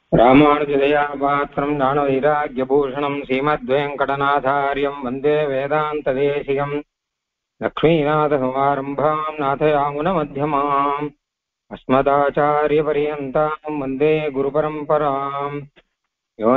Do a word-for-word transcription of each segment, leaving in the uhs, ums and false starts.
ராமானுஜதயாபாத்திரம் ஞானவைராக்யபூஷணம் ஸ்ரீமத்வேங்கடநாதார்யம் வந்தே வேதாந்ததேசிகம் லக்ஷ்மீநாதசமாரம்பாம் நாதயாமுனமத்தியமாம் அஸ்மதாச்சாரியபர்யந்தாம் வந்தே குருபரம்பராம் யோ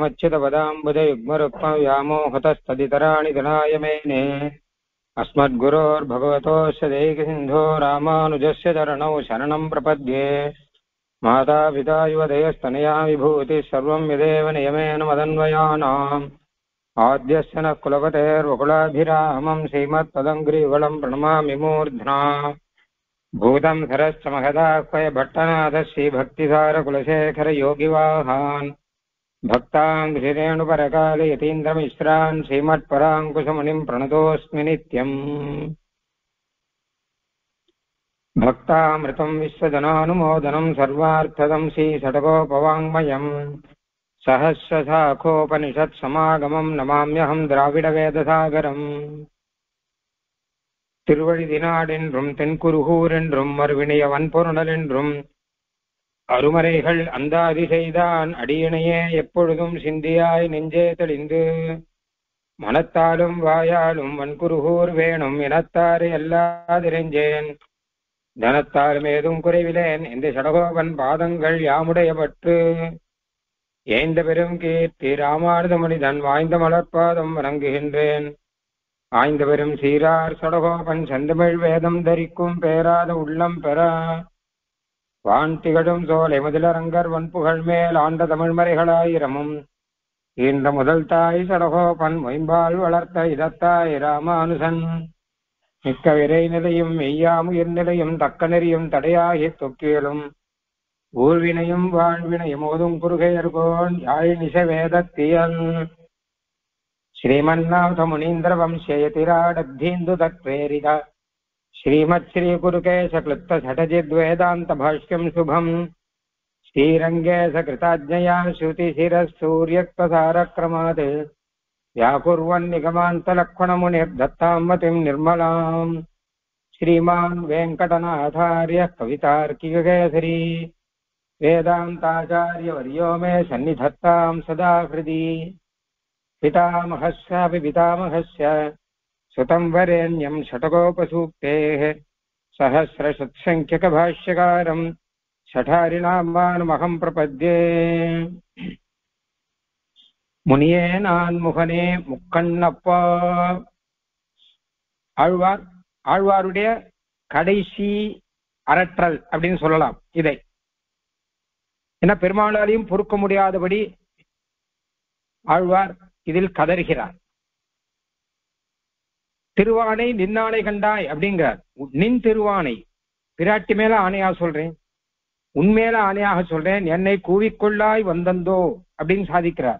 நித்யமच्युतपदाम्बुजयुग्मरुक्मव्यामोहतस्तदितराणि धनाय मेने अस्मद्गुरोर्भगवतोऽस्य दैकसिन्धो रामानुजस्य चरणौ शरणं प्रपद्ये माता पिता युवदयस्तनया विभूति सर्वं यदेव नियमेन मदन्वयानाम् आद्यस्य नः कुलपतेर्वकुलाभिरामं श्रीमत्पदङ्घ्रियुगलं प्रणमामि मूर्ध्ना भूतं सरश्च महदाह्वय भट्टनाथ श्रीभक्तिसारकुलशेखरयोगिवाहान् भक्ताङ्घ्रिरेणुपरकाले यतीन्द्रमिश्रान् श्रीमत्पराङ्कुशमुनिं प्रणतोऽस्मि नित्यम् भक्तामृतं विश्वजनानुमोदनं सर्वार्थदं श्रीषडगोपवाङ्मयम् सहस्रशाखोपनिषत्समागमं नमाम्यहं द्राविडवेदसागरम् திருவழிதினாடென்றும் தென்குருகூரென்றும் மறுவினைய வன்பொருணலென்றும் அருமறைகள் அந்தாதி செய்தான் அடியினையே எப்பொழுதும் சிந்தியாய் நெஞ்சே தெளிந்து மனத்தாலும் வாயாலும் வன்குருகூர் வேணும் இனத்தாறு எல்லாதிரெஞ்சேன் தனத்தாலும் ஏதும் குறைவிலேன் இந்த சடகோபன் பாதங்கள் யாமுடைய பற்று ஏந்த பெரும் கீர்த்தி ராமானுத மனிதன் வாய்ந்த மலர்பாதம் வணங்குகின்றேன் ஆய்ந்த பெரும் சீரார் சடகோபன் செந்தமிழ் வேதம் தரிக்கும் பேராத உள்ளம் பெற வான் திகழும் சோலை முதலரங்கர் வன்புகழ் மேல் ஆண்ட தமிழ்மறைகளாயிரமும் ஈன்ற முதல் தாய் சடகோபன் மொயம்பால் வளர்த்த இதத்தாய் ராமானுசன் மிக்க விரை நிலையும் மெய்யாமுயிர் நிலையும் தக்க நெறியும் தடையாகி தொக்கியலும் ஊழ்வினையும் வாழ்வினையும் ஓதும் குறுகையர்கோன் யாழ் நிச வேதத்தியல் ஸ்ரீமன்னாத முனீந்திர வம்சயதிராடத்தீந்து தத்வேரித ஸ்ரீமத் ஸ்ரீ குருகேச கிளுப்த சடஜித்வேதாந்த பாஷ்யம் சுபம் ஸ்ரீரங்கேச கிருதாஜ்ஞயா ஸ்ருதி சிரசூரியக்தசாரக்ரமாத் व्याकुर्वन् निगमान्तलक्ष्मणमुनिर्दत्तां मतिं निर्मलाम् श्रीमान् वेङ्कटनाथार्यः कवितार्किककेसरी वेदान्ताचार्यवर्यो मे सन्निधत्तां सदा हृदि पितामहस्यापि पितामहस्य सुतं वरेण्यं षट्कोपसूक्तेः सहस्रशत्सङ्ख्यकभाष्यकारं षठारिनामानमहं प्रपद्ये முனியே நான் முகனே முக்கண்ணப்பா. ஆழ்வார் ஆழ்வாருடைய கடைசி அரற்றல் அப்படின்னு சொல்லலாம் இதை. ஏன்னா பெருமாளாலையும் பொறுக்க முடியாதபடி ஆழ்வார் இதில் கதறுகிறார். திருவானை நின்னானை கண்டாய் அப்படிங்கிறார். நின் திருவானை பிராட்டி மேல ஆணையா சொல்றேன், உன்மேல ஆணையாக சொல்றேன், என்னை கூவிக்கொள்ளாய் வந்தந்தோ அப்படின்னு சாதிக்கிறார்.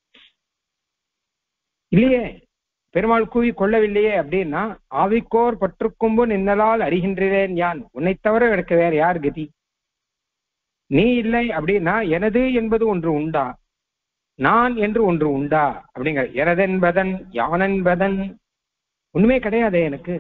இல்லையே, பெருமாள் கூவி கொள்ளவில்லையே அப்படின்னா ஆவிக்கோர் பற்றுக்கும்பு நின்னலால் அறிகின்றேன் யான், உன்னை தவிர எனக்கு வேற யார் கதி, நீ இல்லை அப்படின்னா எனது என்பது ஒன்று உண்டா, நான் என்று ஒன்று உண்டா அப்படிங்கிற. எனதென்பதன் யானென்பதன் ஒண்ணுமே கிடையாதே எனக்கு.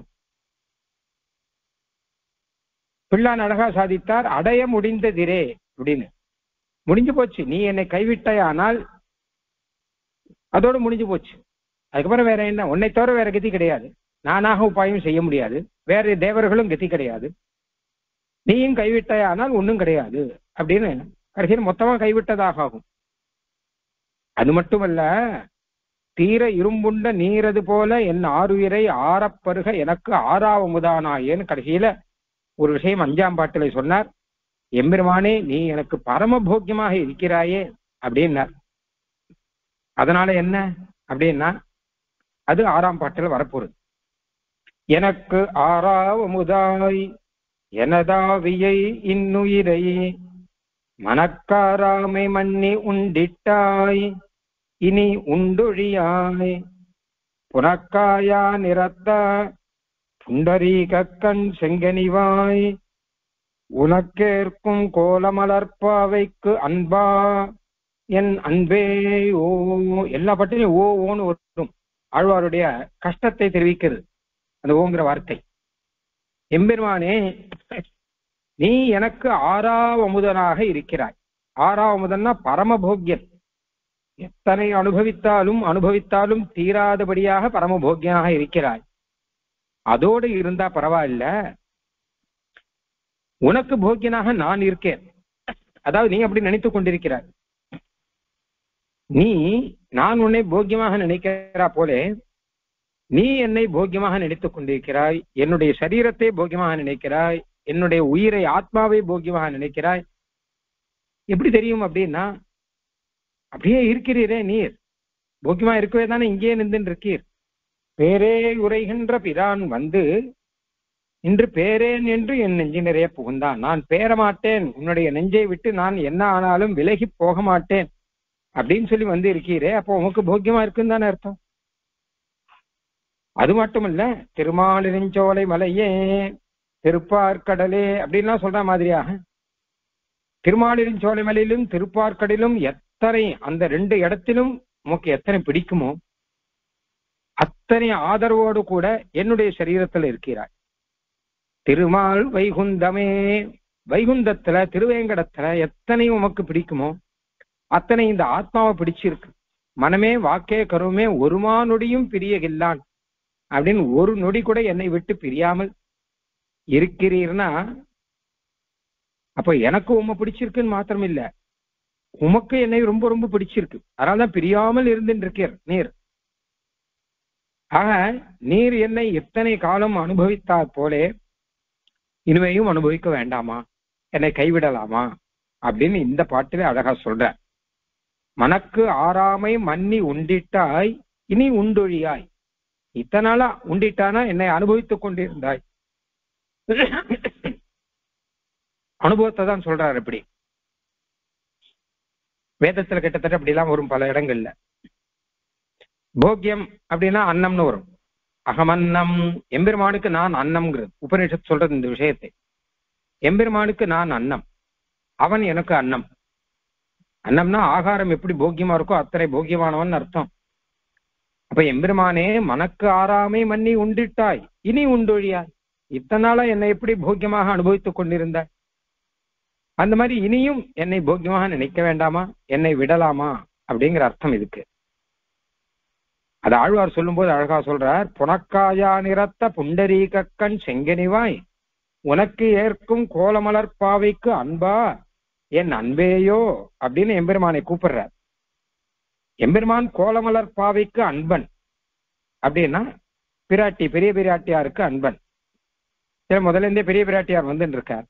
பிள்ளான் அழகா சாதித்தார், அடைய முடிந்ததிரே அப்படின்னு. முடிஞ்சு போச்சு, நீ என்னை கைவிட்டாயானால் அதோடு முடிஞ்சு போச்சு. அதுக்கப்புறம் வேற என்ன, உன்னை தவிர வேற கதி கிடையாது, நானாக உபாயம் செய்ய முடியாது, வேற தேவர்களும் கதி கிடையாது, நீயும் கைவிட்டாயானால் ஒன்றும் கிடையாது அப்படின்னு கடைசியில் மொத்தமா கைவிட்டதாக ஆகும். அது மட்டுமல்ல, தீர இரும்புண்ட நீரது போல என் ஆறுயிரை ஆறப்பருக எனக்கு ஆறாவமுதானாயேன்னு கடைசியில ஒரு விஷயம் அஞ்சாம் பாட்டில சொன்னார். எம்பெருமானே நீ எனக்கு பரமபோக்கியமாக இருக்கிறாயே அப்படின்னார். அதனால என்ன அப்படின்னா அது ஆறாம் பாட்டில் வரப்போறது. எனக்கு ஆறாவமுதாய் எனதாவியை இன்னுயிரை மனக்காராமை மன்னி உண்டிட்டாய் இனி உண்டொழியாய் புனக்காயா நிறத்த புண்டரீகக்கண் செங்கனிவாய் உனக்கேற்கும் கோலமலர்பாவைக்கு அன்பா என் அன்பே ஓ. எல்லா பட்டியும் ஓ ஓன்னு வரும். ஆழ்வாருடைய கஷ்டத்தை தெரிவிக்கிறது அந்த ஓங்கிற வார்த்தை. எம்பெருமானே நீ எனக்கு ஆறாவமுதனாக இருக்கிறாய், ஆறாவதுன்னா பரமபோக்கியன். எத்தனை அனுபவித்தாலும் அனுபவித்தாலும் தீராதபடியாக பரமபோக்கியனாக இருக்கிறாய். அதோடு இருந்தா பரவாயில்ல, உனக்கு போக்கியனாக நான் இருக்கேன். அதாவது நீ அப்படி நினைத்துக் கொண்டிருக்கிறாய். நீ நான் உன்னை போக்கியமாக நினைக்கிறா போலே நீ என்னை போக்கியமாக நினைத்துக் கொண்டிருக்கிறாய். என்னுடைய சரீரத்தை போக்கியமாக நினைக்கிறாய், என்னுடைய உயிரை ஆத்மாவை போக்கியமாக நினைக்கிறாய். எப்படி தெரியும் அப்படின்னா, அப்படியே இருக்கிறீரே நீர், போக்கியமா இருக்கவே தானே இங்கே நின்று இருக்கீர். பேரே உரைகின்ற பிரான் வந்து இன்று பேரேன் என்று என் நெஞ்சு நிறைய புகுந்தான். நான் பேர மாட்டேன், உன்னுடைய நெஞ்சை விட்டு நான் என்ன ஆனாலும் விலகி போக மாட்டேன் அப்படின்னு சொல்லி வந்து இருக்கீரே, அப்போ உனக்கு போக்கியமா இருக்குன்னு தானே அர்த்தம். அது மட்டுமல்ல, திருமாலிருஞ்சோலை மலையே திருப்பார்கடலே அப்படின்லாம் சொல்ற மாதிரியாக திருமாலிருஞ்சோலை மலையிலும் திருப்பார்கடலும் எத்தனை அந்த ரெண்டு இடத்திலும் உனக்கு எத்தனை பிடிக்குமோ அத்தனை ஆதரவோடு கூட என்னுடைய சரீரத்துல இருக்கிறாய். திருமால் வைகுந்தமே, வைகுந்தத்துல திருவேங்கடத்துல எத்தனை உமக்கு பிடிக்குமோ அத்தனை இந்த ஆத்மாவை பிடிச்சிருக்கு. மனமே வாக்கே கருமே ஒருமா நொடியும் பிரியகில்லான் அப்படின்னு ஒரு நொடி கூட என்னை விட்டு பிரியாமல் இருக்கிறீர்னா, அப்ப எனக்கு உண்மை பிடிச்சிருக்குன்னு மாத்திரம் இல்ல, உமக்கு என்னை ரொம்ப ரொம்ப பிடிச்சிருக்கு. அதனாலதான் பிரியாமல் இருந்துட்டு இருக்கீர் நீர். ஆக நீர் என்னை எத்தனை காலம் அனுபவித்தார் போலே இனிமையும் அனுபவிக்க வேண்டாமா, என்னை கைவிடலாமா அப்படின்னு இந்த பாட்டிலே அழகா சொல்ற. மனக்கு ஆறாமை மன்னி உண்டிட்டாய் இனி உண்டொழியாய். இத்தனாலா உண்டிட்டானா என்னை அனுபவித்துக் கொண்டிருந்தாய். அனுபவத்தை தான் சொல்றாரு. இப்படி வேதத்துல கிட்டத்தட்ட அப்படிலாம் வரும் பல இடங்கள்ல. போக்கியம் அப்படின்னா அன்னம்னு வரும். அகமன்னம், எம்பெருமானுக்கு நான் அன்னம்ங்கிறது உபநிஷத் சொல்றது இந்த விஷயத்தை. எம்பெருமானுக்கு நான் அன்னம், அவன் எனக்கு அன்னம். அன்னம்னா ஆகாரம் எப்படி போக்கியமா இருக்கோ அத்தனை போக்கியமானவன் அர்த்தம். அப்ப எம்பெருமானே மனக்கு ஆறாமை மன்னி உண்டிட்டாய் இனி உண்டொழியாய். இத்தனை நாளா என்னை எப்படி போக்கியமாக அனுபவித்துக் கொண்டிருந்தாய், அந்த மாதிரி இனியும் என்னை போக்கியமாக நினைக்க வேண்டாமா, என்னை விடலாமா அப்படிங்கிற அர்த்தம் இதுக்கு. அது ஆழ்வார் சொல்லும் போது அழகா சொல்றார். புனக்காயா நிறத்த புண்டரீக கண் செங்கனிவாய் உனக்கு ஏற்கும் கோலமலர் பாவைக்கு அன்பா என் அன்பேயோ அப்படின்னு எம்பெருமானை கூப்பிடுறார். எம்பெருமான் கோலமலர் பாவைக்கு அன்பன் அப்படின்னா பிராட்டி பெரிய பிராட்டியாருக்கு அன்பன். சரி, முதல்ல இருந்தே பெரிய பிராட்டியார் வந்துட்டு இருக்கார்.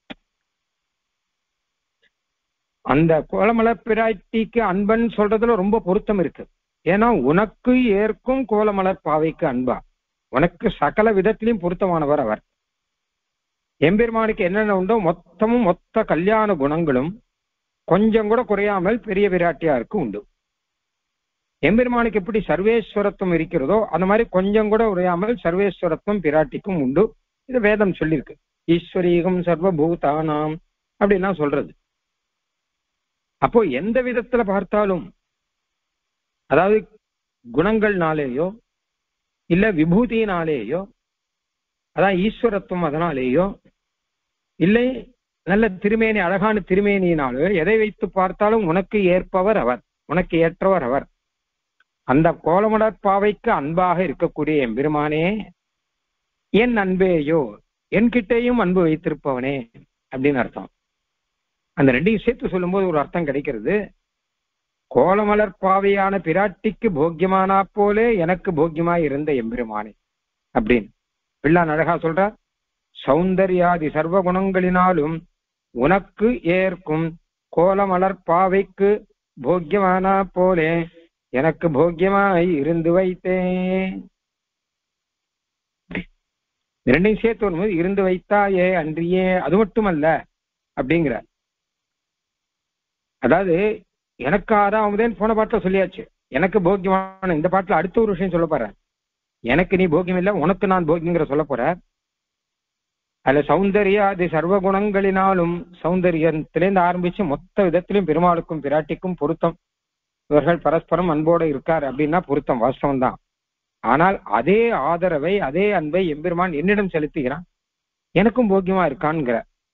அந்த கோலமலர் பிராட்டிக்கு அன்பன் சொல்றதுல ரொம்ப பொருத்தம் இருக்கு. ஏன்னா உனக்கு ஏற்கும் கோலமலர் பாவைக்கு அன்பா, உனக்கு சகல விதத்திலையும் பொருத்தமானவர் அவர். எம்பெருமானுக்கு என்னென்ன உண்டோ மொத்தமும் மொத்த கல்யாண குணங்களும் கொஞ்சம் கூட குறையாமல் பெரிய பிராட்டியாருக்கு உண்டு. எம்பெருமானுக்கு எப்படி சர்வேஸ்வரத்துவம் இருக்கிறதோ அந்த மாதிரி கொஞ்சம் கூட குறையாமல் சர்வேஸ்வரத்துவம் பிராட்டிக்கும் உண்டு. இது வேதம் சொல்லியிருக்கு. ஈஸ்வரீகம் சர்வபூதானாம் அப்படின்னா சொல்றது. அப்போ எந்த விதத்துல பார்த்தாலும், அதாவது குணங்கள்னாலேயோ இல்ல விபூதியினாலேயோ, அதான் ஈஸ்வரத்துவம் அதனாலேயோ இல்லை நல்ல திருமேனி அழகான திருமேனியினாலோ எதை வைத்து பார்த்தாலும் உனக்கு ஏற்பவர் அவர், உனக்கு ஏற்றவர் அவர். அந்த கோலமலர் பாவைக்கு அன்பாக இருக்கக்கூடிய எம்பெருமானே என் அன்பேயோ, என்கிட்டேயும் அன்பு வைத்திருப்பவனே அப்படின்னு அர்த்தம். அந்த ரெண்டையும் சேர்த்து சொல்லும் போது ஒரு அர்த்தம் கிடைக்கிறது. கோலமலர் பாவையான பிராட்டிக்கு போக்கியமானா போலே எனக்கு போக்கியமாய் இருந்த எம்பெருமானே அப்படின்னு பிள்ளான் அழகா சொல்றார். சௌந்தர்யாதி சர்வ குணங்களினாலும் உனக்கு ஏற்கும் கோலமலர் பாவைக்கு போக்கியமானா போலே எனக்கு போக்கியமாய் இருந்து வைத்தேன். இரண்டையும் சேர்த்து வரும்போது இருந்து வைத்தாயே அன்றியே அது மட்டுமல்ல அப்படிங்கிற. அதாவது எனக்கு ஆறாவதேன்னு போன பாட்டுல சொல்லியாச்சு. எனக்கு போக்கியமான இந்த பாட்டுல அடுத்த ஒரு விஷயம் சொல்ல போறேன். எனக்கு நீ போக்கியம் இல்லை, உனக்கு நான் போக்கியங்கிற சொல்ல போற. அதுல சௌந்தர்யா அது சர்வ குணங்களினாலும், சௌந்தரியத்திலேருந்து ஆரம்பிச்சு மொத்த விதத்திலும் பெருமாளுக்கும் பிராட்டிக்கும் பொருத்தம். இவர்கள் பரஸ்பரம் அன்போடு இருக்கார் அப்படின்னா பொருத்தம் வாஸ்தவம் தான். ஆனால் அதே ஆதரவை அதே அன்பை எம்பெருமான் என்னிடம் செலுத்துகிறான், எனக்கும் போக்கியமா இருக்கான்ங்கிற.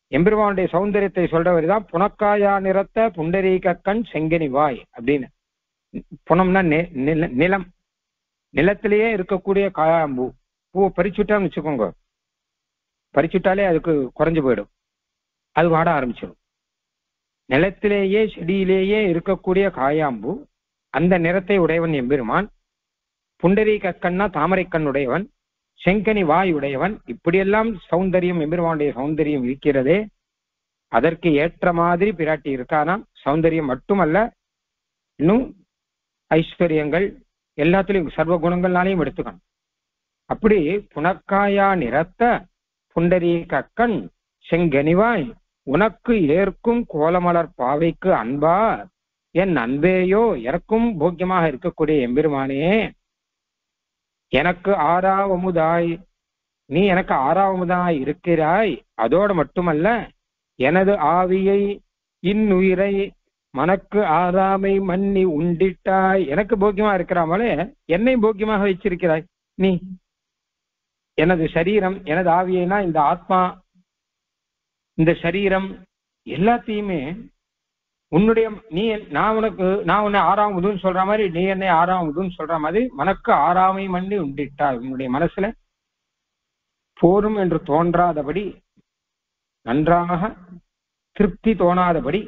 எம்பெருமானுடைய சௌந்தரியத்தை சொல்றவர் தான் புனக்காயா நிறத்த புண்டரீக கண் செங்கனி வாய் அப்படின்னு. புனம்னா நிலம், நிலத்திலேயே இருக்கக்கூடிய காயாம்பூ. பூவை பறிச்சுட்டான்னு வச்சுக்கோங்க, பறிச்சுட்டாலே அதுக்கு குறைஞ்சு போயிடும், அது வாட ஆரம்பிச்சிடும். நிலத்திலேயே செடியிலேயே இருக்கக்கூடிய காயாம்பூ, அந்த நிறத்தை உடையவன் எம்பெருமான். புண்டரீக கண்ணா தாமரை கண் உடையவன், செங்கனி வாய் உடையவன். இப்படியெல்லாம் சௌந்தரியம், எம்பெருமானுடைய சௌந்தரியம் இருக்கிறதே, அதற்கு ஏற்ற மாதிரி பிராட்டி இருக்கானாம். சௌந்தரியம் மட்டுமல்ல, இன்னும் ஐஸ்வர்யங்கள் எல்லாத்திலையும் சர்வ குணங்கள்னாலையும் எடுத்துக்கணும். அப்படி புனக்காயா நிறத்த புண்டரீக கண் செங்கனிவாய் உனக்கு ஏற்கும் கோலமலர் பாவைக்கு அன்பா, என் அன்பேயோ எனக்கும் போக்கியமாக இருக்கக்கூடிய எம்பெருமானே, எனக்கு ஆறாவமுதாய், நீ எனக்கு ஆறாவமுதாய் இருக்கிறாய். அதோடு மட்டுமல்ல, எனது ஆவியை இன்னுயிரை மனக்கு ஆறாமை மன்னி உண்டிட்டாய். எனக்கு போக்கியமா இருக்கிறாமலே என்னை போக்கியமாக வச்சிருக்கிறாய் நீ. எனது சரீரம், எனது ஆவியைனா இந்த ஆத்மா, இந்த சரீரம் எல்லாத்தையுமே உன்னுடைய, நீ நான் உனக்கு நான் உன்னை ஆறாவதுன்னு சொல்ற மாதிரி, நீ என்னை ஆறாவதுன்னு சொல்ற மாதிரி மனக்கு ஆறாமை மண்ணி உண்டிட்டாய். உன்னுடைய மனசுல போரும் என்று தோன்றாதபடி, நன்றாக திருப்தி தோணாதபடி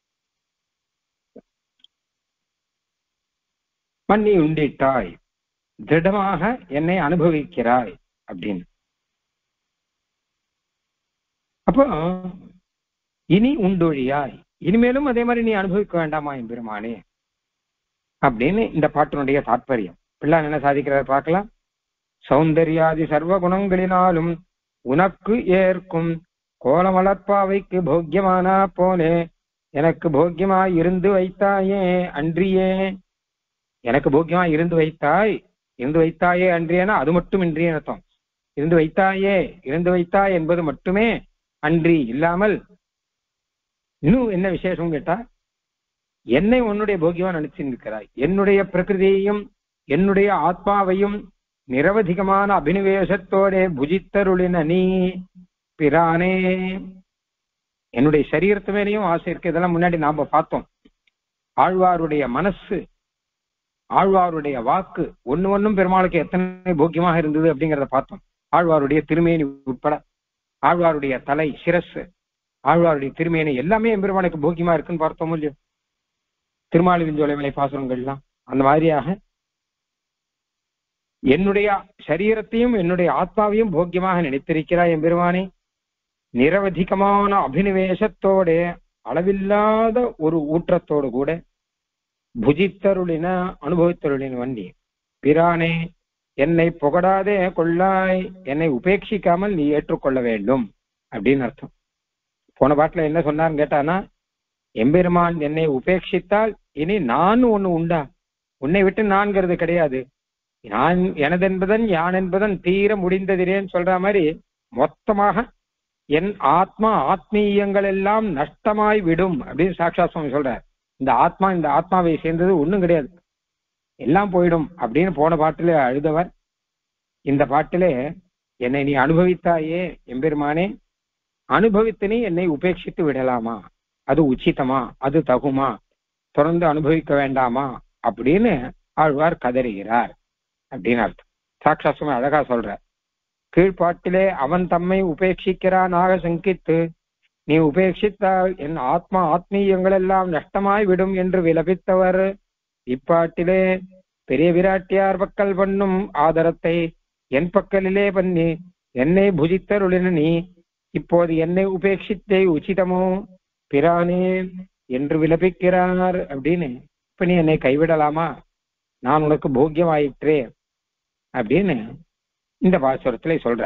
மண்ணி உண்டிட்டாய், திடமாக என்னை அனுபவிக்கிறாய் அப்படின்னு. அப்போ இனி உண்டொழியாய், இனிமேலும் அதே மாதிரி நீ அனுபவிக்க வேண்டாமா எம்பெருமானே அப்படின்னு இந்த பாட்டினுடைய தாற்பயம். பிள்ளான் என்ன சாதிக்கிறார் பார்க்கலாம். சௌந்தர்யாதி சர்வ குணங்களினாலும் உனக்கு ஏற்கும் கோலமலர்பாவைக்கு போக்கியமானா போலே எனக்கு போக்கியமாய் இருந்து வைத்தாயே அன்றியே. எனக்கு போக்கியமாய் இருந்து வைத்தாய், இருந்து வைத்தாயே அன்றியேனா அது மட்டும் இன்றிய அர்த்தம். இருந்து வைத்தாயே, இருந்து வைத்தாய் என்பது மட்டுமே அன்றி இல்லாமல் இன்னும் என்ன விசேஷம் கேட்டா, என்னை உன்னுடைய போக்கியமா நினைச்சிருக்கிறாய். என்னுடைய பிரகிருதியையும் என்னுடைய ஆத்மாவையும் நிரவதிகமான அபினிவேசத்தோட புஜித்தருளின நீ பிரானே. என்னுடைய சரீரத்து மேலேயும் ஆசை இருக்கு. இதெல்லாம் முன்னாடி நாம பார்த்தோம். ஆழ்வாருடைய மனசு, ஆழ்வாருடைய வாக்கு ஒன்னு ஒன்னும் பெருமாளுக்கு எத்தனை போக்கியமாக இருந்தது அப்படிங்கிறத பார்த்தோம். ஆழ்வாருடைய திருமேனி உட்பட, ஆழ்வாருடைய தலை சிரசு, ஆழ்வாருடைய திருமேனி எல்லாமே எம்பெருமானுக்கு போக்கியமா இருக்குன்னு பார்த்தோம் இல்லையோ, திருமாலிருஞ்சோலை மலை பாசுரங்கள்லாம். அந்த மாதிரியாக என்னுடைய சரீரத்தையும் என்னுடைய ஆத்மாவையும் போக்கியமாக நினைத்திருக்கிறாய் எம்பெருமானே. நிரவதிகமான அபினிவேசத்தோட, அளவில்லாத ஒரு ஊற்றத்தோடு கூட புஜித்தருளின அனுபவித்தருளின வண்டி பிரானே. என்னை புகழாதே கொள்ளாய், என்னை உபேட்சிக்காமல் நீ ஏற்றுக்கொள்ள வேண்டும் அப்படின்னு அர்த்தம். போன பாட்டுல என்ன சொன்னார்னு கேட்டானா, எம்பெருமான் என்னை உபேட்சித்தால் இனி நான் ஒண்ணு உண்டா, உன்னை விட்டு நான்கிறது கிடையாது, நான் எனதென்பதன் யான் என்பதன் தீர முடிந்ததிரேன்னு சொல்ற மாதிரி மொத்தமாக என் ஆத்மா ஆத்மீயங்கள் எல்லாம் நஷ்டமாய் விடும் அப்படின்னு சாட்சாத் சுவாமி சொல்றார். இந்த ஆத்மா, இந்த ஆத்மாவை சேர்ந்தது ஒண்ணும் கிடையாது, எல்லாம் போயிடும் அப்படின்னு போன பாட்டிலே அழுதவர் இந்த பாட்டிலே என்னை நீ அனுபவித்தாயே எம்பெருமானே, அனுபவித்து நீ என்னை உபேட்சித்து விடலாமா, அது உச்சிதமா, அது தகுமா, தொடர்ந்து அனுபவிக்க வேண்டாமா அப்படின்னு ஆழ்வார் கதறுகிறார் அப்படின்னு அர்த்தம். சாட்சாத்மா அழகா சொல்ற. கீழ்பாட்டிலே அவன் தம்மை உபேட்சிக்கிறானாக சங்கித்து நீ உபேட்சித்தால் என் ஆத்மா ஆத்மீயங்கள் எல்லாம் நஷ்டமாய் விடும் என்று விலபித்தவர் இப்பாட்டிலே பெரிய விராட்டியார் பக்கல் பண்ணும் ஆதரத்தை என் பக்கலிலே பண்ணி என்னை புஜித்தருளின நீ இப்போது என்னை உபேட்சித்தே உச்சிதமோ பிரானே என்று விலபிக்கிறார் அப்படின்னு. இப்ப நீ என்னை கைவிடலாமா, நான் உனக்கு போக்கியமாயிற்றே அப்படின்னு இந்த பாசுரத்திலே சொல்ற.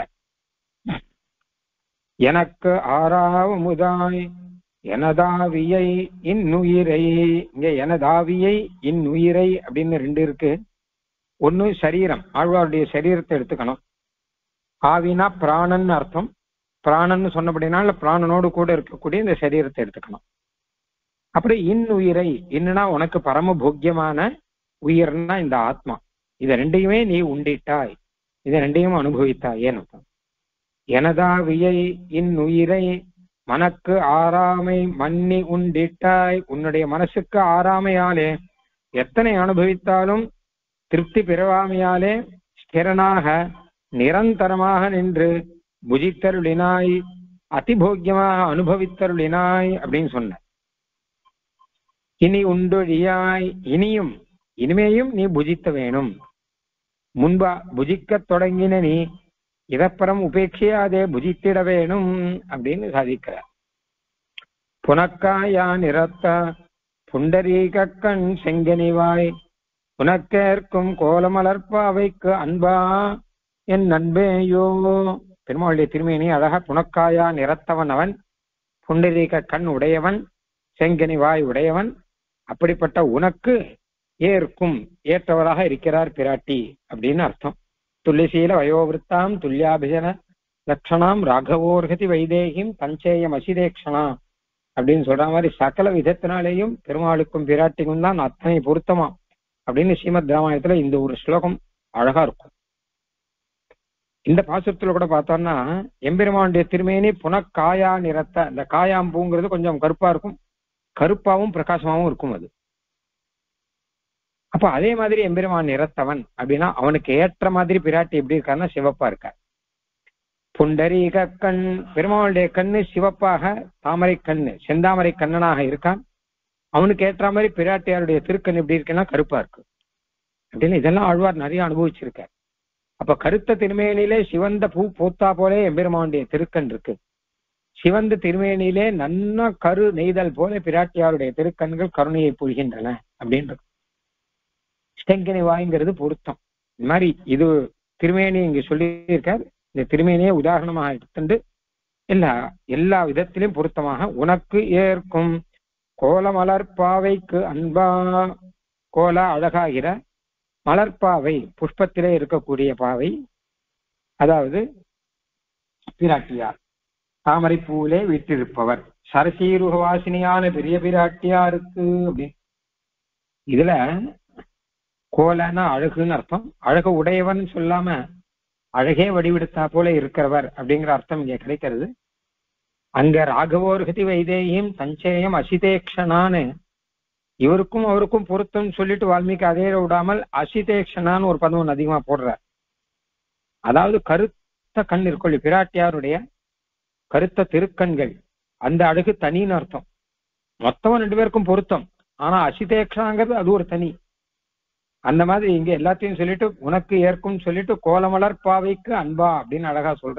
எனக்கு ஆறாவமுதாய் எனதாவியை இன்னுயிரை, இங்க எனதாவியை இன்னுயிரை அப்படின்னு ரெண்டு இருக்கு. ஒண்ணு சரீரம், ஆழ்வாருடைய சரீரத்தை எடுத்துக்கணும். ஆவினா பிராணன் அர்த்தம். பிராணன் சொன்னபடினால பிராணனோடு கூட இருக்கக்கூடிய இந்த சரீரத்தை எடுத்துக்கணும். அப்படி இன்னுயிரை, இன்னுனா உனக்கு பரம போக்கியமான உயிர்னா இந்த ஆத்மா, இதை ரெண்டையுமே நீ உண்டிட்டாய், இதை ரெண்டையும் அனுபவித்தாய் ஏன் அர்த்தம். எனதாவியை இன்னுயிரை மனக்கு ஆறாமை மன்னி உண்டிட்டாய், உன்னுடைய மனசுக்கு ஆறாமையாலே எத்தனை அனுபவித்தாலும் திருப்தி பெறாமையாலே ஸ்திரனாக நிரந்தரமாக நின்று புஜித்தருளினாய், அதிபோக்கியமாக அனுபவித்தருளினாய் அப்படின்னு சொன்ன. இனி உண்டொழியாய், இனியும் இனிமேயும் நீ புஜித்த வேணும். முன்பா புஜிக்க தொடங்கின நீ இதப்புறம் உபேட்சியாதே புஜித்திட வேணும் அப்படின்னு சாதிக்கிறார். புனக்காயா நிறத்த புண்டரீக கண் செங்கனிவாய், உனக்கேற்கும் கோலமலர்ப்பாவைக்கு அன்பா என் நண்பேயோ. பெருமாளுடைய திருமேனி அழகா புனக்காயா நிறத்தவன் அவன், புண்டரீக கண் உடையவன், செங்கனி வாய் உடையவன். அப்படிப்பட்ட உனக்கு ஏற்கும் ஏற்றவராக இருக்கிறார் பிராட்டி அப்படின்னு அர்த்தம். துல்லிசீல வயோவிருத்தாம் துல்லியாபிஜன லட்சணாம் ராகவோர்கதி வைதேகிம் தஞ்சேயம் அசிதேக்ஷனா அப்படின்னு சொல்ற மாதிரி சகல விதத்தினாலேயும் பெருமாளுக்கும் பிராட்டிக்கும் தான் அத்தனை பொருத்தமா அப்படின்னு ஸ்ரீமத் ராமாயணத்துல இந்த ஒரு ஸ்லோகம் அழகா இருக்கும். இந்த பாசுரத்துல கூட பார்த்தோம்னா எம்பெருமானுடைய திருமேனி புனக்காயா நிறத்த, இந்த காயாம்பூங்கிறது கொஞ்சம் கருப்பா இருக்கும், கருப்பாவும் பிரகாசமாவும் இருக்கும் அது. அப்ப அதே மாதிரி எம்பெருமான் நிறத்தவன் அப்படின்னா அவனுக்கு ஏற்ற மாதிரி பிராட்டி எப்படி இருக்காருன்னா சிவப்பா இருக்கார். புண்டரீக கண், பெருமாளுடைய கண்ணு சிவப்பாக தாமரை கண்ணு செந்தாமரை கண்ணனாக இருக்கான். அவனுக்கு ஏற்ற மாதிரி பிராட்டியாருடைய திருக்கண் எப்படி இருக்குன்னா கருப்பா இருக்கு அப்படின்னு இதெல்லாம் ஆழ்வார் நிறைய அனுபவிச்சிருக்கார். அப்ப கருத்த திருமேனிலே சிவந்த பூ பூத்தா போலே எம்பெருமானுடைய திருக்கண் இருக்கு. சிவந்த திருமேனிலே நன்ன கரு நெய்தல் போல பிராட்டியாருடைய திருக்கண்கள் கருணையை புரிகின்றன அப்படின்றது. செங்கனி வாய்ங்கிறது பொருத்தம். இந்த மாதிரி இது திருமேனி இங்க சொல்லியிருக்கார். இந்த திருமேனியை உதாரணமாக எடுத்துட்டு எல்லா எல்லா விதத்திலும் பொருத்தமாக உனக்கு ஏற்கும் கோலமலர்பாவைக்கு அன்பா, கோல அழகாகிற மலர்பாவை புஷ்பத்திலே இருக்கக்கூடிய பாவை, அதாவது பிராட்டியார் தாமரை பூவிலே வீட்டிருப்பவர் சரசீருகவாசினியான பெரிய பிராட்டியாருக்கு அப்படின்னு. இதுல கோலன்னா அழகுன்னு அர்த்தம். அழகு உடையவன் சொல்லாம அழகே வடிவெடுத்தா போல இருக்கிறவர் அப்படிங்கிற அர்த்தம் இங்க கிடைக்கிறது. அங்க ராகவோர்கதி வைதேயும் தஞ்சேயம் அசிதேக்ஷனான்னு இவருக்கும் அவருக்கும் பொருத்தம் சொல்லிட்டு வால்மீகி அதே விடாமல் அசிதேக்ஷனான்னு ஒரு பதம் அதிகமா போடுறார். அதாவது கருத்த கண் இருக்கொள்ளி பிராட்டியாருடைய கருத்த திருக்கண்கள், அந்த அழகு தனின்னு அர்த்தம். மொத்தம் ரெண்டு பேருக்கும் பொருத்தம், ஆனா அசிதேக்ஷாங்கிறது அது ஒரு தனி. அந்த மாதிரி இங்க எல்லாத்தையும் சொல்லிட்டு உனக்கு ஏற்கும் சொல்லிட்டு கோலமலர் பாவைக்கு அன்பா அப்படின்னு அழகா சொல்ற.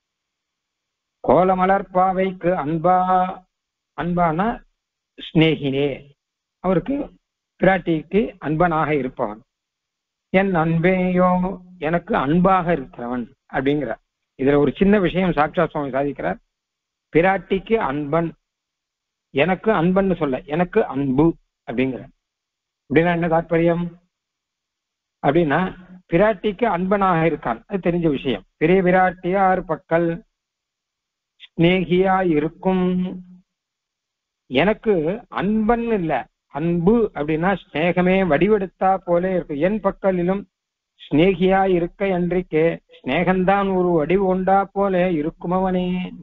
கோலமலர் பாவைக்கு அன்பா, அன்பானா ஸ்நேகினே, அவருக்கு பிராட்டிக்கு அன்பனாக இருப்பவன். என் அன்பேயோ, எனக்கு அன்பாக இருக்கிறவன் அப்படிங்கிற. இதுல ஒரு சின்ன விஷயம் சாட்சாத் சுவாமி சாதிக்கிறார். பிராட்டிக்கு அன்பன், எனக்கு அன்பன்னு சொல்ல எனக்கு அன்பு அப்படிங்கிற. அப்படின்னா என்ன தாற்பயம் அப்படின்னா பிராட்டிக்கு அன்பனாக இருக்கான், அது தெரிஞ்ச விஷயம். பெரிய பிராட்டியார் பக்கல் ஸ்நேகியா இருக்கும். எனக்கு அன்பன் இல்ல, அன்பு அப்படின்னா ஸ்நேகமே வடிவெடுத்தா போல இருக்கு. என் பக்கலிலும் ஸ்நேகியா இருக்க என்றிக்கே ஸ்நேகந்தான் ஒரு வடிவு கொண்டா போல இருக்குமவனே.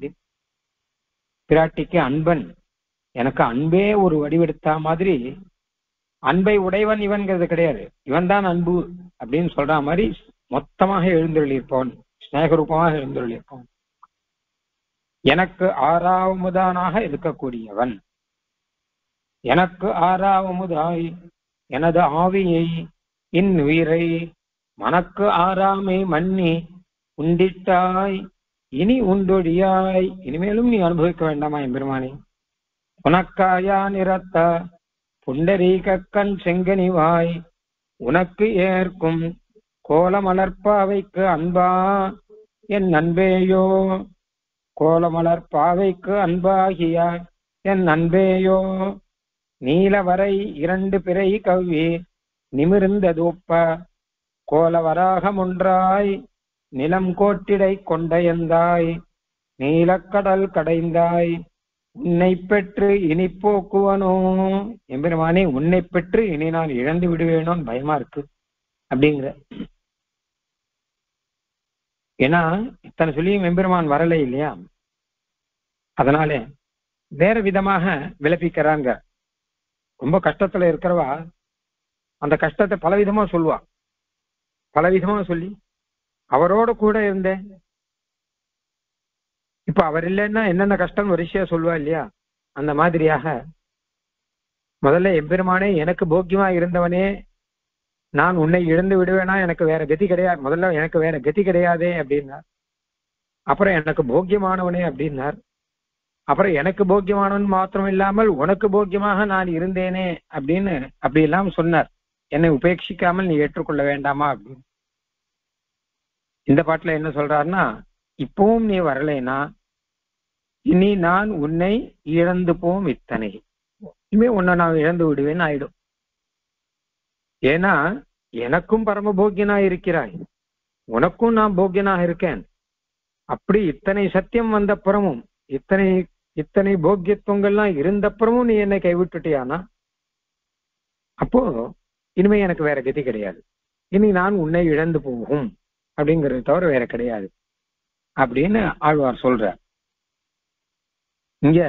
பிராட்டிக்கு அன்பன், எனக்கு அன்பே ஒரு வடிவெடுத்தா மாதிரி. அன்பை உடையவன் இவன்கிறது கிடையாது, இவன் தான் அன்பு அப்படின்னு சொல்ற மாதிரி மொத்தமாக எழுந்தருளியிருப்பவன், ஸ்நேகரூபமாக எழுந்தருளியிருப்பவன். எனக்கு ஆறாவமுதானாக இருக்கக்கூடியவன். எனக்கு ஆறாவமுதாய் எனது ஆவியை இந்நுயிரை மனக்கு ஆறாமை மன்னி உண்டிட்டாய், இனி உண்டொழியாய், இனிமேலும் நீ அனுபவிக்க வேண்டாமா எம்பெருமானே. உனக்காயா நிறத்த புண்டரீக கண் செங்கனிவாய், உனக்கு ஏற்கும் கோலமலர்பாவைக்கு அன்பா என் அன்பேயோ. கோலமலர்பாவைக்கு அன்பாகிய என் அன்பேயோ. நீலவரை இரண்டு பிறை கவ்வி நிமிர்ந்ததூப்ப கோலவராகம் ஒன்றாய் நிலம் கோட்டிடை கொண்டையந்தாய், நீலக்கடல் கடைந்தாய், உன்னை பெற்று இனி போக்குவனோ. எம்பெருமானே, உன்னை பெற்று இனி நான் இழந்து விடுவேணும்னு பயமா இருக்கு அப்படிங்கிற. ஏன்னா இத்தனை சொல்லியும் எம்பெருமான் வரலை இல்லையா. அதனால வேற விதமாக விளப்பிக்கிறாங்க. ரொம்ப கஷ்டத்துல இருக்கிறவா அந்த கஷ்டத்தை பலவிதமா சொல்லுவா. பலவிதமா சொல்லி அவரோட கூட இருந்தேன், இப்ப அவர் இல்லைன்னா என்னென்ன கஷ்டம் வரிசையா சொல்லுவா இல்லையா? அந்த மாதிரியாக முதல்ல எம்பெருமானே எனக்கு போக்கியமா இருந்தவனே, நான் உன்னை இழந்து விடுவேனா, எனக்கு வேற கதி கிடையாது, முதல்ல எனக்கு வேற கதி கிடையாதே அப்படின்னார். அப்புறம் எனக்கு போக்கியமானவனே அப்படின்னார். அப்புறம் எனக்கு போக்கியமானவன் மாத்திரம் இல்லாமல் உனக்கு போக்கியமாக நான் இருந்தேனே அப்படின்னு அப்படி எல்லாம் சொன்னார். என்னை உபேட்சிக்காமல் நீ ஏற்றுக்கொள்ள வேண்டாமா அப்படின்னு. இந்த பாட்டுல என்ன சொல்றாருன்னா, இப்பவும் நீ வரலைனா இனி நான் உன்னை இழந்து போம் இத்தனை, இனிமே உன்னை நான் இழந்து விடுவேன்னு ஆயிடும். ஏன்னா எனக்கும் பரம போக்கியனா இருக்கிறாய், உனக்கும் நான் போக்கியனாக இருக்கேன். அப்படி இத்தனை சத்தியம் வந்தப்புறமும் இத்தனை இத்தனை போக்கியத்துவங்கள்லாம் இருந்தப்புறமும் நீ என்னை கைவிட்டுட்டியானா அப்போ இனிமே எனக்கு வேற கதி கிடையாது, இனி நான் உன்னை இழந்து போகும் அப்படிங்கிறது தவிர வேற கிடையாது அப்படின்னு ஆழ்வார் சொல்ற. இங்க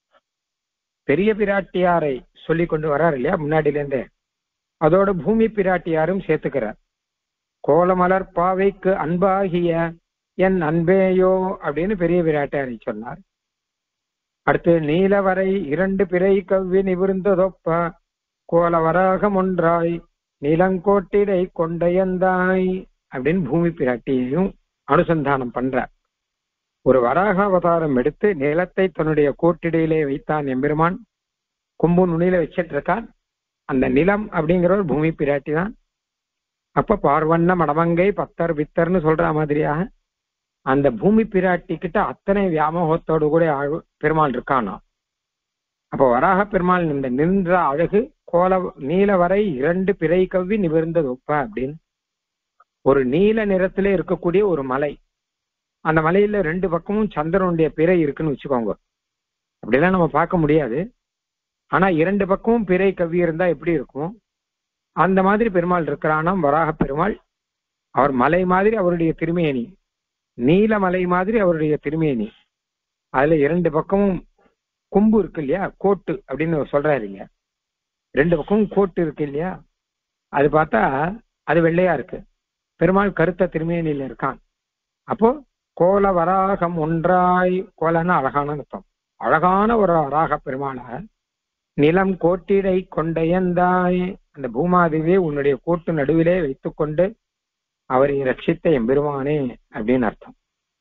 பெரிய பிராட்டியாரை சொல்லி கொண்டு வர்றார் இல்லையா முன்னாடில இருந்தே, அதோட பூமி பிராட்டியாரும் சேர்த்துக்கிறார். கோலமலர் பாவைக்கு அன்பாகிய என் அன்பேயோ அப்படின்னு பெரிய பிராட்டியாரை சொன்னார். அடுத்து நீலவரை இரண்டு பிறை கவ்வி நிவிர்ந்ததொப்ப கோலவராகம் ஒன்றாய் நிலங்கோட்டிடை கொண்டையந்தாய் அப்படின்னு பூமி பிராட்டியையும் அனுசந்தானம் பண்றார். ஒரு வராக அவதாரம் எடுத்து நிலத்தை தன்னுடைய கோட்டிடையிலே வைத்தான் எம்பெருமான், கொம்பு நுனியில வச்சிட்டு இருக்கான். அந்த நிலம் அப்படிங்கிற ஒரு பூமி பிராட்டி தான். அப்ப பார்வண்ண மடமங்கை பத்தர் பித்தர்னு சொல்ற மாதிரியாக அந்த பூமி பிராட்டி கிட்ட அத்தனை வியாமோகத்தோடு கூட பெருமாள் இருக்கானா. அப்ப வராக பெருமாள் இந்த நின்ற அழகு கோல நீல வரை இரண்டு பிறை கவ்வி நிமிர்ந்தது ஒப்ப அப்படின்னு ஒரு நீல நிறத்திலே இருக்கக்கூடிய ஒரு மலை, அந்த மலையில ரெண்டு பக்கமும் சந்திரனுடைய பிறை இருக்குன்னு வச்சுக்கோங்க. அப்படிலாம் நம்ம பார்க்க முடியாது, ஆனா இரண்டு பக்கமும் பிறை கவ்வி இருந்தா எப்படி இருக்கும் அந்த மாதிரி பெருமாள் இருக்கிறானாம் வராக பெருமாள். அவர் மலை மாதிரி அவருடைய திருமேனி, நீல மலை மாதிரி அவருடைய திருமேனி, அதுல இரண்டு பக்கமும் கொம்பு இருக்கு இல்லையா, கோட்டு அப்படின்னு சொல்றாருங்க. ரெண்டு பக்கமும் கோட்டு இருக்கு இல்லையா, அது பார்த்தா அது வெள்ளையா இருக்கு. பெருமாள் கருத்த திருமேனியில இருக்கான். அப்போ கோல வராகம் ஒன்றாய், கோலன்னா அழகான அர்த்தம், அழகான ஒரு வராக பெருமாளாக நிலம் கோட்டிடை கொண்டையந்தாய், அந்த பூமாதேவியை உன்னுடைய கோட்டு நடுவிலே வைத்துக்கொண்டு அவரை ரட்சித்த எம்பெருமானே அப்படின்னு அர்த்தம்.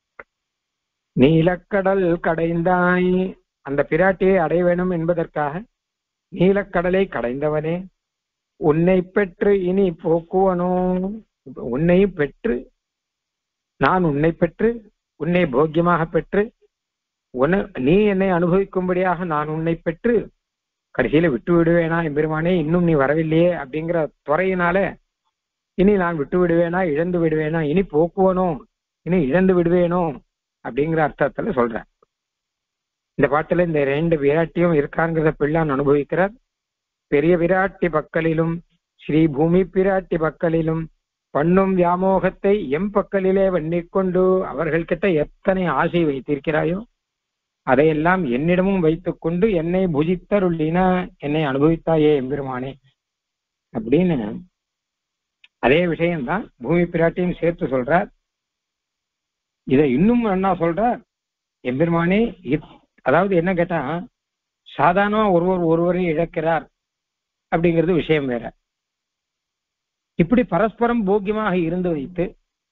நீலக்கடல் கடைந்தாய், அந்த பிராட்டியை அடைய வேணும் என்பதற்காக நீலக்கடலை கடைந்தவனே, உன்னை பெற்று இனி போக்குவனோ, உன்னையும் பெற்று நான் உன்னை பெற்று உன்னை போக்கியமாக பெற்று உன்னை நீ என்னை அனுபவிக்கும்படியாக நான் உன்னை பெற்று கடைசியில விட்டு விடுவேனா எம்பெருமானே, இன்னும் நீ வரவில்லையே அப்படிங்கிற துறையினால இனி நான் விட்டு விடுவேனா, இழந்து விடுவேனா, இனி போக்குவனோ இனி இழந்து விடுவேனோ அப்படிங்கிற அர்த்தத்துல சொல்றேன். இந்த பாட்டுல இந்த ரெண்டு விராட்டியும் இருக்காங்கிறத பிள்ளான் அனுபவிக்கிறார். பெரிய விராட்டி பக்கலிலும் ஸ்ரீ பூமி பிராட்டி பக்கலிலும் பண்ணும் வியாமோகத்தை எம் பக்கலிலே வண்ணிக்கொண்டு அவர்கள் கிட்ட எத்தனை ஆசை வைத்திருக்கிறாயோ அதையெல்லாம் என்னிடமும் வைத்துக் கொண்டு என்னை புஜித்தருளின, என்னை அனுபவித்தாயே எம்பெருமானே அப்படின்னு அதே விஷயம்தான் பூமி பிராட்டியும் சேர்த்து சொல்றார். இதை இன்னும் என்ன சொல்றார் எம்பெருமானே, அதாவது என்ன கேட்டா சாதாரணமா ஒருவர் ஒருவரை இழக்கிறார் அப்படிங்கிறது விஷயம் வேற. இப்படி பரஸ்பரம் போக்கியமாக இருந்து வைத்து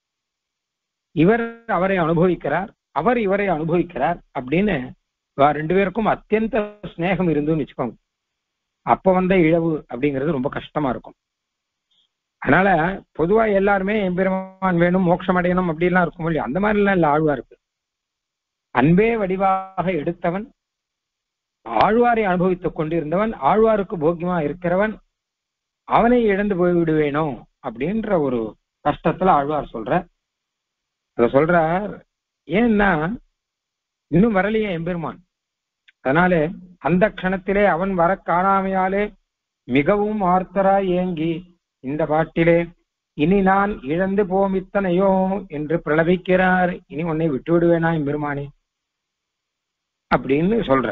இவர் அவரை அனுபவிக்கிறார், அவர் இவரை அனுபவிக்கிறார் அப்படின்னு ரெண்டு பேருக்கும் அத்தியந்த ஸ்நேகம் இருந்துன்னு வச்சுக்கோங்க. அப்ப வந்த இழவு அப்படிங்கிறது ரொம்ப கஷ்டமா இருக்கும். அதனால பொதுவா எல்லாருமே எம்பெருமான் வேணும், மோட்சம் அடையணும் அப்படின்லாம் இருக்கும் இல்லையா, அந்த மாதிரி எல்லாம் இல்ல ஆழ்வா இருக்கு. அன்பே வடிவாக எடுத்தவன், ஆழ்வாரை அனுபவித்துக் கொண்டிருந்தவன், ஆழ்வாருக்கு போக்கியமா இருக்கிறவன், அவனை இழந்து போய் விடுவேனோ அப்படின்ற ஒரு கஷ்டத்துல ஆழ்வார் சொல்ற. அத சொல்றார். ஏன்னா இன்னும் வரலையே எம்பெருமான். அதனால அந்த க்ஷணத்திலே அவன் வர காணாமையாலே மிகவும் ஆர்த்தராய் ஏங்கி இந்த பாட்டிலே இனி நான் இழந்து போம் இத்தனையோ என்று பிரலபிக்கிறார். இனி உன்னை விட்டு விடுவேனா எம்பெருமானே, அப்படின்னு சொல்ற.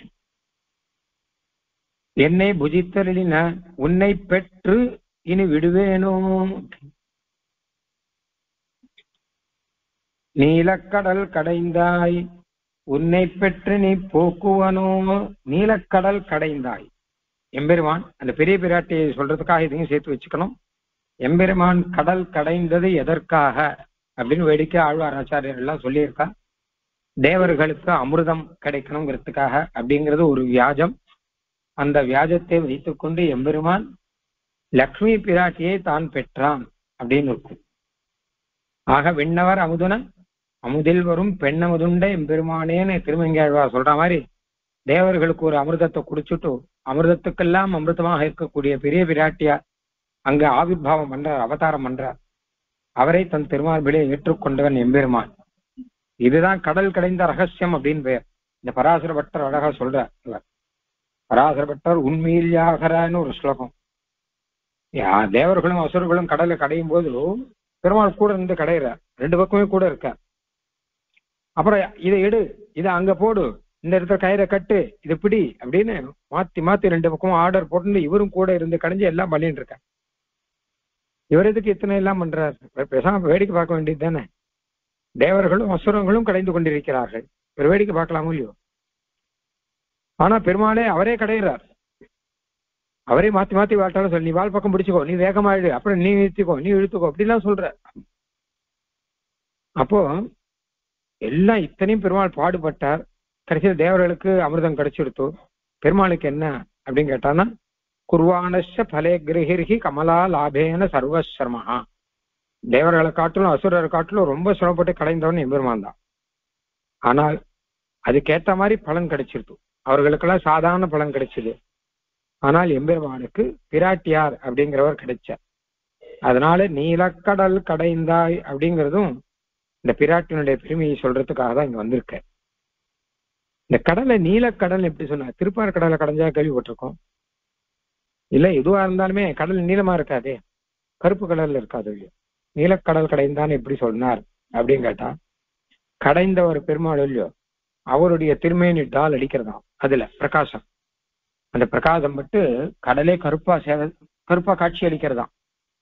என்னை புஜித்தருளின உன்னை பெற்று இனி விடுவேனோ, நீலக்கடல் கடைந்தாய் உன்னை பெற்று நீ போக்குவனோ. நீலக்கடல் கடைந்தாய் எம்பெருமான், அந்த பெரிய பிராட்டியை சொல்றதுக்காக இதையும் சேர்த்து வச்சுக்கணும். எம்பெருமான் கடல் கடைந்தது எதற்காக அப்படின்னு வேடிக்கை ஆழ்வார் ஆச்சாரியர் எல்லாம் சொல்லியிருக்கா. தேவர்களுக்கு அமிர்தம் கிடைக்கணுங்கிறதுக்காக அப்படிங்கிறது ஒரு வியாஜம். அந்த வியாஜத்தை வைத்துக்கொண்டு எம்பெருமான் லக்ஷ்மி பிராட்டியை தான் பெற்றான் அப்படின்னு இருக்கும். ஆக விண்ணவர் அமுதுன அமுதில் வரும் பெண்ணமுதுண்ட எம்பெருமானேன்னு திருமங்கையாழ்வார் சொல்ற மாதிரி தேவர்களுக்கு ஒரு அமிர்தத்தை குடிச்சுட்டு அமிர்தத்துக்கெல்லாம் அமிர்தமாக இருக்கக்கூடிய பெரிய பிராட்டியா அங்க ஆவிர்வாவம் பண்றார், அவதாரம் பண்றார். அவரை தன் திருமார்பிலே ஏற்றுக்கொண்டவன் எம்பெருமான். இதுதான் கடல் கடைந்த ரகசியம் அப்படின்னு பெயர். இந்த பராசர பட்டர் அழகா சொல்றார். பராசர பட்டர் உண்மையில் யாகரான்னு ஒரு ஸ்லோகம். தேவர்களும் அசுரர்களும் கடலை கடையும் போது பெருமாள் கூட இருந்து கடையிறார், ரெண்டு பக்கமே கூட இருக்கார். அப்புறம் இதை எடு, இதை அங்க போடு, இந்த இடத்துல கயிறை கட்டு, இது பிடி அப்படின்னு மாத்தி மாத்தி ரெண்டு பக்கமும் ஆர்டர் போட்டு இவரும் கூட இருந்து கடைஞ்சு எல்லாம் பண்ணிட்டு இருக்கார். இவர் எதுக்கு இத்தனை எல்லாம் பண்றார்? பேசாம வேடிக்கை பார்க்க வேண்டியது தானே. தேவர்களும் அசுரங்களும் கடைந்து கொண்டிருக்கிறார்கள், ஒரு வேடிக்கை பார்க்கலாமோ இல்லையோ? ஆனா பெருமாளே அவரே கடையிறார், அவரே மாத்தி மாத்தி வாழ்த்தாலும் சொல்லி நீ வாழ் பக்கம் பிடிச்சுக்கோ, நீ வேகமாயிடு, அப்புறம் நீ நிறுத்திக்கோ, நீ இழுத்துக்கோ அப்படிலாம் சொல்ற. அப்போ எல்லாம் இத்தனையும் பெருமாள் பாடுபட்டார். கடைசியில் தேவர்களுக்கு அமிர்தம் கிடைச்சிடுத்து. பெருமாளுக்கு என்ன அப்படின்னு கேட்டான்னா, குர்வானஷ பலே கிரகிர்கி கமலா லாபேன சர்வசர்மஹா. தேவர்களை காட்டிலும் அசுரரை காட்டிலும் ரொம்ப சிரமப்பட்டு கடைந்தவன் எம்பெருமான் தான். ஆனால் அதுக்கேற்ற மாதிரி பலன் கிடைச்சிருது. அவர்களுக்கெல்லாம் சாதாரண பலன் கிடைச்சது. ஆனால் எம்பெருமானுக்கு பிராட்டியார் அப்படிங்கிறவர் கிடைச்சார். அதனால நீலக்கடல் கடைந்தாய் அப்படிங்கிறதும் இந்த பிராட்டினுடைய பெருமையை சொல்றதுக்காக தான் இங்க வந்திருக்க. இந்த கடலை நீலக்கடல் எப்படி சொன்னா, திருப்பார் கடலை கடைஞ்சா கேள்விப்பட்டிருக்கோம் இல்ல? எதுவா இருந்தாலுமே கடல் நீளமா இருக்காதே, கருப்பு கடல்ல இருக்காது. நீலக்கடல் கடைந்தான் எப்படி சொன்னார் அப்படின்னு கேட்டா, கடைந்த ஒரு பெருமாள் இல்லையோ அவருடைய திருமேனி டால் அடிக்கிறதாம், அதுல பிரகாசம். அந்த பிரகாசம் பட்டு கடலே கருப்பா சேவை கருப்பா காட்சி அளிக்கிறதாம்.